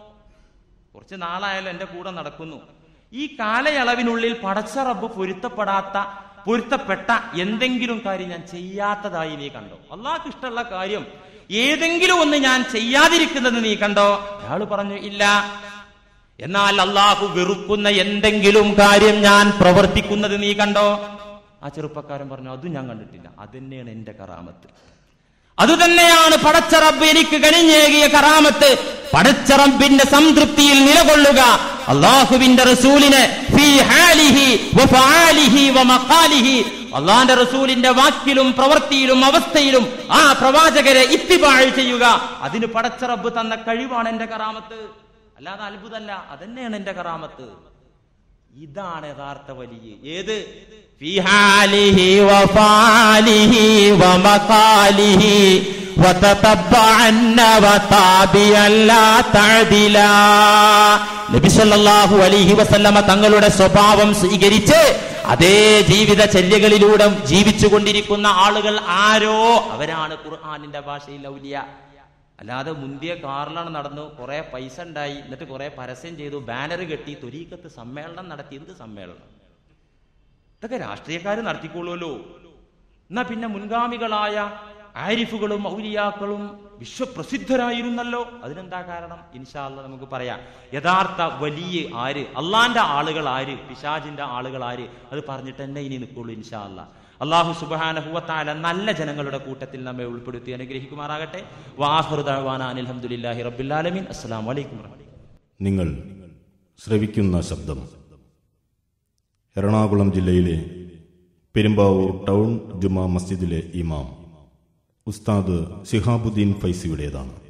കുറച്ച് നാളായാലും എന്റെ കൂടെ നടക്കുന്നു. ഈ കാലയളവിനുള്ളിൽ പടച്ച റബ്ബ് പൊരുത്തപ്പെടാത്ത പൊരുത്തപ്പെട്ട എന്തെങ്കിലും കാര്യം ഞാൻ ചെയ്യാത്തതായി നീ കണ്ടോ? അള്ളാഹ്ക്ക് ഇഷ്ടമുള്ള കാര്യം ഏതെങ്കിലും ഒന്ന് ഞാൻ ചെയ്യാതിരിക്കുന്നത് നീ കണ്ടോ? അയാൾ പറഞ്ഞു ഇല്ല. എന്നാൽ അള്ളാഹു വെറുക്കുന്ന എന്തെങ്കിലും കാര്യം ഞാൻ പ്രവർത്തിക്കുന്നത് നീ കണ്ടോ? ആ ചെറുപ്പക്കാരൻ പറഞ്ഞു അതും ഞാൻ കണ്ടിട്ടില്ല. അതന്നെയാണ് എന്റെ കറാമത്ത്. അതുതന്നെയാണ് പടച്ച റബ്ബ് എനിക്ക് കനിഞ്ഞേകിയ കറാമത്ത്. പടച്ച റബ്ബിന്റെ സംതൃപ്തിയിൽ നിലകൊള്ളുക, അള്ളാഹുവിന്റെ റസൂലിനെ ഫീ ഹാലിഹി വഫആലിഹി വമഖാലിഹി, അള്ളാന്റെ റസൂലിന്റെ വാക്കിലും പ്രവൃത്തിയിലും അവസ്ഥയിലും ആ പ്രവാചകരെ ഇത്തിബാഅ് ചെയ്യുക. അതിന് പടച്ച റബ്ബ് തന്ന കഴിവാണ് എന്റെ കറാമത്ത്, അല്ലാതെ അത്ഭുതമല്ല. അതന്നെയാണ് എന്റെ കറാമത്ത്. ഇതാണ് യഥാർത്ഥ വലിയ. ഏത്? ഫീ ഹാലിഹി വഫാലിഹി വമഖാലിഹി വതതബ്ബഅന്ന വതാബിയല്ലാ തഅദിലാ. നബി സല്ലല്ലാഹു അലൈഹി വസല്ലമ തങ്ങളുടെ സ്വഭാവം സ്വീകരിച്ച് അതേ ജീവിതചര്യകളിലൂടെ ജീവിച്ചു കൊണ്ടിരിക്കുന്ന ആളുകൾ ആരോ അവരാണ് ഖുർആനിന്റെ ഭാഷയിൽ ഔലിയ. അല്ലാതെ മുന്തിയ കാറിലാണ് നടന്നു, കുറെ പൈസ ഉണ്ടായി, എന്നിട്ട് കുറെ പരസ്യം ചെയ്തു, ബാനർ കെട്ടി, ത്വരീഖത്ത് സമ്മേളനം നടത്തി. എന്ത് സമ്മേളനം? ഇതൊക്കെ രാഷ്ട്രീയക്കാർ നടത്തിക്കൊള്ളുമല്ലോ. എന്നാ പിന്നെ മുൻഗാമികളായ ആരിഫുകളും ഔലിയാക്കളും വിശ്വപ്രസിദ്ധരായിരുന്നല്ലോ. അതിനെന്താ കാരണം? ഇൻഷാ അല്ലാഹ് നമുക്ക് പറയാം. യഥാർത്ഥ വലിയ ആര്, അള്ളാന്റെ ആളുകൾ ആര്, പിശാചിന്റെ ആളുകൾ ആര്, അത് പറഞ്ഞിട്ട് തന്നെ ഇനി നിൽക്കുള്ളൂ ഇൻഷാ അല്ലാഹ്. അല്ലാഹു സുബ്ഹാനഹു വ തആല നല്ല ജനങ്ങളുടെ കൂട്ടത്തിൽ നമ്മെ ഉൾപ്പെടുത്തി അനുഗ്രഹിക്കുമാറാകട്ടെ. വആഖിറു ദഅ്വാനാ അൽഹംദുലില്ലാഹി റബ്ബിൽ ആലമീൻ. അസ്സലാമു അലൈക്കും. നിങ്ങൾ ശ്രവിക്കുന്ന ശബ്ദം എറണാകുളം ജില്ലയിലെ പെരുമ്പാവൂർ ടൗൺ ജുമാ മസ്ജിദിലെ ഇമാം ഉസ്താദ് ശിഹാബുദ്ദീൻ ഫൈസിയുടേതാണ്.